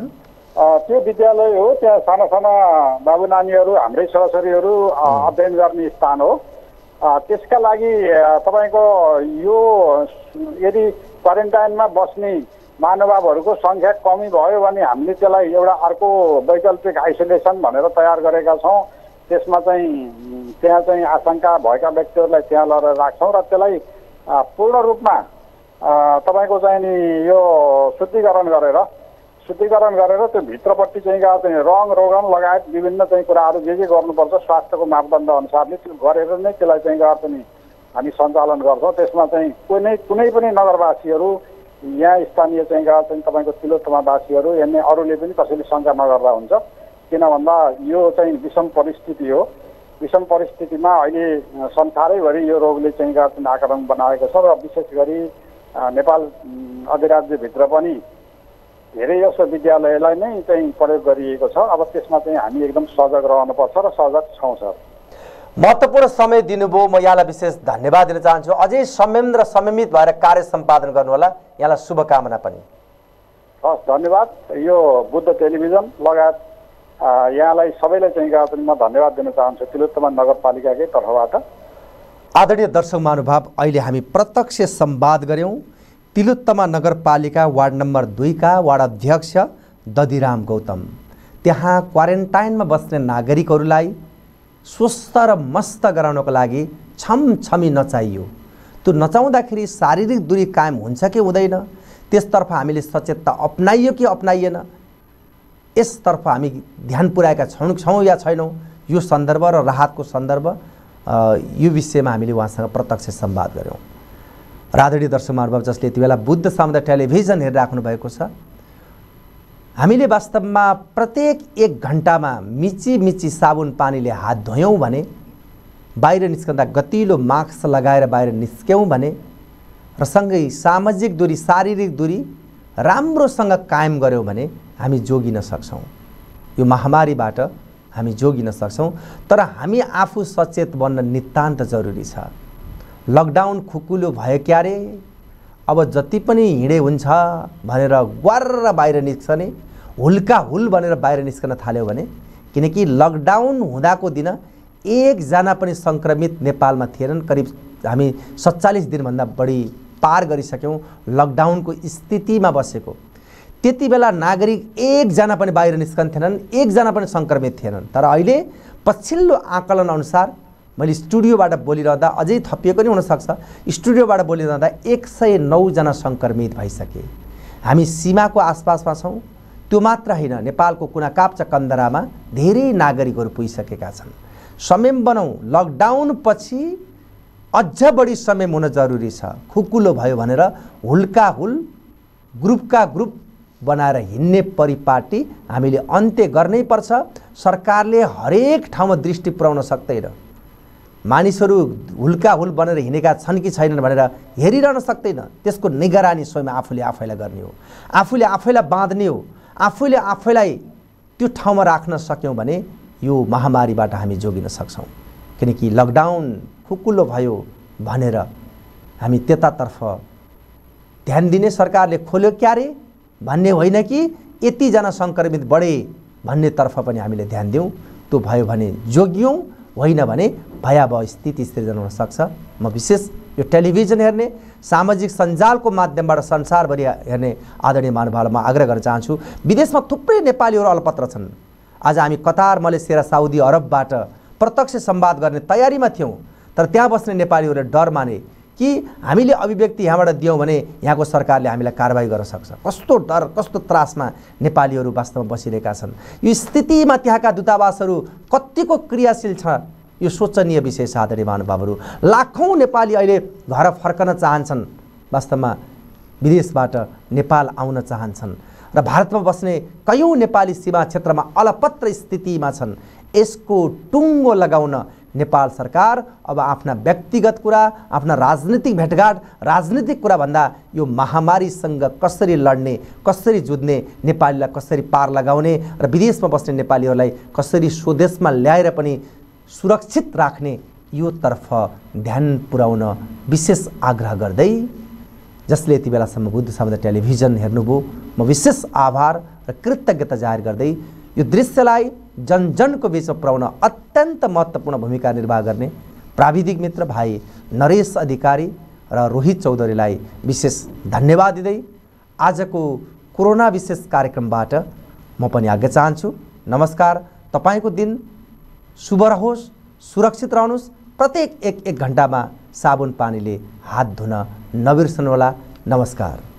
त्यो विद्यालय हो, त्यहाँ साना साना बाबु नानीहरू हाम्रै छोराछोरीहरू अध्ययन गर्ने स्थान हो। त्यसका लागि तपाईँको यो यदि क्वारेन्टाइनमा बस्ने महानुभावहरूको सङ्ख्या कमी भयो भने हामीले त्यसलाई एउटा अर्को वैकल्पिक आइसोलेसन भनेर तयार गरेका छौँ। त्यसमा चाहिँ त्यहाँ चाहिँ आशंका भएका व्यक्तिहरूलाई त्यहाँ लगेर राख्छौँ र त्यसलाई पूर्ण रूपमा तपाईँको चाहिँ नि यो शुद्धिकरण गरेर शुद्धिकरण गरेर त्यो भित्रपट्टि चाहिँ गएर चाहिँ रङ रोगन लगायत विभिन्न चाहिँ कुराहरू जे जे गर्नुपर्छ स्वास्थ्यको मापदण्ड अनुसारले त्यो गरेर नै त्यसलाई चाहिँ गएर पनि हामी सञ्चालन गर्छौँ। त्यसमा चाहिँ कुनै कुनै पनि नगरवासीहरू यहाँ स्थानीय चाहिँ गएर चाहिँ तपाईँको तिलोत्तमावासीहरू यानि अरूले पनि कसैले शङ्का नगर्दा हुन्छ। किन भन्दा यो चाहिँ विषम परिस्थिति हो। विषम परिस्थितिमा अहिले संसारैभरि यो रोगले चाहिँ गएर चाहिँ आक्रमण बनाएको छ र विशेष गरी नेपाल अधिराज्यभित्र पनि धेरै जसो विद्यालयलाई नै चाहिँ प्रयोग गरिएको छ। अब त्यसमा चाहिँ हामी एकदम सजग रहनुपर्छ र सजग छौँ सर। महत्त्वपूर्ण समय दिनुभयो, म यहाँलाई विशेष धन्यवाद दिन चाहन्छु। अझै संयम र संयमित भएर कार्य सम्पादन गर्नुहोला, यहाँलाई शुभकामना पनि। हस्, धन्यवाद। यो बुद्ध टेलिभिजन लगायत यहाँलाई सबैलाई चाहिँ गएर पनि म धन्यवाद दिन चाहन्छु तिलोत्तमा नगरपालिकाकै तर्फबाट। आदरणीय दर्शक महानुभाव, अहिले हामी प्रत्यक्ष संवाद गऱ्यौँ तिलोत्तमा नगरपालिका वार्ड नम्बर दुईका वार्ड अध्यक्ष दधिराम गौतम। त्यहाँ क्वारेन्टाइनमा बस्ने नागरिकहरूलाई स्वस्थ र मस्त गराउनको लागि छमछमी नचाहियो। त्यो नचाउँदाखेरि शारीरिक दूरी कायम हुन्छ कि हुँदैन, त्यसतर्फ हामीले सचेतता अपनाइयो कि अपनाइएन, यसतर्फ हामी ध्यान पुर्याएका छौँ छौँ या छैनौँ, यो सन्दर्भ र राहतको सन्दर्भ यो विषयमा हामीले उहाँसँग प्रत्यक्ष संवाद गऱ्यौँ। आदरणीय दर्शक महानुभाव, जसले यति बेला बुद्ध सामुदायिक टेलिभिजन हेरिराख्नु भएको छ, हामीले वास्तवमा प्रत्येक एक घन्टामा मिची मिची साबुन पानीले हात धोयौँ भने, बाहिर निस्कँदा गतिलो मास्क लगाएर बाहिर निस्क्यौँ भने र सँगै सामाजिक दूरी शारीरिक दूरी राम्रोसँग कायम गऱ्यौँ भने हामी जोगिन सक्छौँ। यो महामारीबाट हामी जोगिन सक्छौँ। तर हामी आफू सचेत बन्न नितान्त जरुरी छ। लकडाउन खुकुलो भयो क्यारे, अब जति पनि हिँडे हुन्छ भनेर ग्वार बाहिर निस्कने, हुल्का हुल भनेर बाहिर निस्कन थाल्यो भने, किनकि लकडाउन हुँदाको दिन एकजना पनि सङ्क्रमित नेपालमा थिएनन्। करिब हामी सत्तालिस दिनभन्दा बढी पार गरिसक्यौँ लकडाउनको स्थितिमा बसेको। त्यति बेला नागरिक एकजना पनि बाहिर निस्कन्थेनन्, एकजना पनि सङ्क्रमित थिएनन्। तर अहिले पछिल्लो आकलन अनुसार मैले स्टुडियोबाट बोलिरहँदा अझै थपिएको नि हुनसक्छ, स्टुडियोबाट बोलिरहँदा एक सय नौजना सङ्क्रमित भइसके। हामी सीमाको आसपासमा छौँ। त्यो मात्र होइन, नेपालको कुना काप्चा कन्दरामा धेरै नागरिकहरू पुगिसकेका छन्। संयम बनाऊ, लकडाउन पछि अझ बढी संयम हुन जरुरी छ। खुकुलो भयो भनेर हुल्का हुल ग्रुपका ग्रुप बनाएर हिँड्ने परिपाटी हामीले अन्त्य गर्नै पर्छ। सरकारले हरेक ठाउँमा दृष्टि पुर्याउन सक्दैन। मानिसहरू हुल्का हुल बनेर हिँडेका छन् कि छैनन् भनेर हेरिरहन सक्दैन। त्यसको निगरानी स्वयं आफूले आफैलाई गर्ने हो, आफूले आफैलाई बाँध्ने हो। आफूले आफैलाई त्यो ठाउँमा राख्न सक्यौँ भने यो महामारीबाट हामी जोगिन सक्छौँ। किनकि लकडाउन खुकुलो भयो भनेर हामी त्यतातर्फ ध्यान दिने, सरकारले खोल्यो क्यारे भन्ने होइन कि यतिजना सङ्क्रमित बढे भन्नेतर्फ पनि हामीले ध्यान दिउँ। त्यो भयो भने जोगियौँ, होइन भने भयावह स्थिति सृजना हुन सक्छ। म विशेष यो टेलिभिजन हेर्ने, सामाजिक सञ्जालको माध्यमबाट संसारभरि हेर्ने आदरणीय महानुभावलाई म आग्रह गर्न चाहन्छु। विदेशमा थुप्रै नेपालीहरू अलपत्र छन्। आज हामी कतार, मलेसिया र साउदी अरबबाट प्रत्यक्ष संवाद गर्ने तयारीमा थियौँ, तर त्यहाँ बस्ने नेपालीहरूले डर माने कि हामीले अभिव्यक्ति यहाँबाट दियौँ भने यहाँको सरकारले हामीलाई कारबाही गर्न सक्छ। कस्तो डर, कस्तो त्रासमा नेपालीहरू वास्तवमा बसिरहेका छन्। यो स्थितिमा त्यहाँका दूतावासहरू कतिको क्रियाशील छ, यो सोचनीय विषय छ। आदरणीय महानुभावहरू, लाखौँ नेपाली अहिले घर फर्कन चाहन्छन्, वास्तवमा विदेशबाट नेपाल आउन चाहन्छन् र भारतमा बस्ने कयौँ नेपाली सीमा क्षेत्रमा अलपत्र स्थितिमा छन्। यसको टुङ्गो लगाउन नेपाल सरकार अब आफ्ना व्यक्तिगत कुरा, आफ्ना राजनीतिक भेटघाट, राजनीतिक कुरा भन्दा यो महामारीसँग कसरी लड्ने, कसरी जुझ्ने, नेपालीलाई कसरी पार लगाउने र विदेशमा बस्ने नेपालीहरूलाई कसरी स्वदेशमा ल्याएर पनि सुरक्षित राख्ने, यो तर्फ ध्यान पुर्याउन विशेष आग्रह गर्दै, जसले यति बेलासम्म बुद्ध सम्बन्ध टेलिभिजन हेर्नुभयो, म विशेष आभार र कृतज्ञता जाहेर गर्दै यो दृश्यलाई जन जनको बीचमा पुर्याउन अत्यन्त महत्त्वपूर्ण भूमिका निर्वाह गर्ने प्राविधिक मित्र भाइ नरेश अधिकारी र रोहित चौधरीलाई विशेष धन्यवाद दिँदै आजको कोरोना विशेष कार्यक्रमबाट म पनि आज्ञा चाहन्छु। नमस्कार। तपाईँको दिन शुभ रहोस्, सुरक्षित रहनुहोस्। प्रत्येक एक एक घन्टामा साबुन पानीले हात धुन नबिर्सनुहोला। नमस्कार।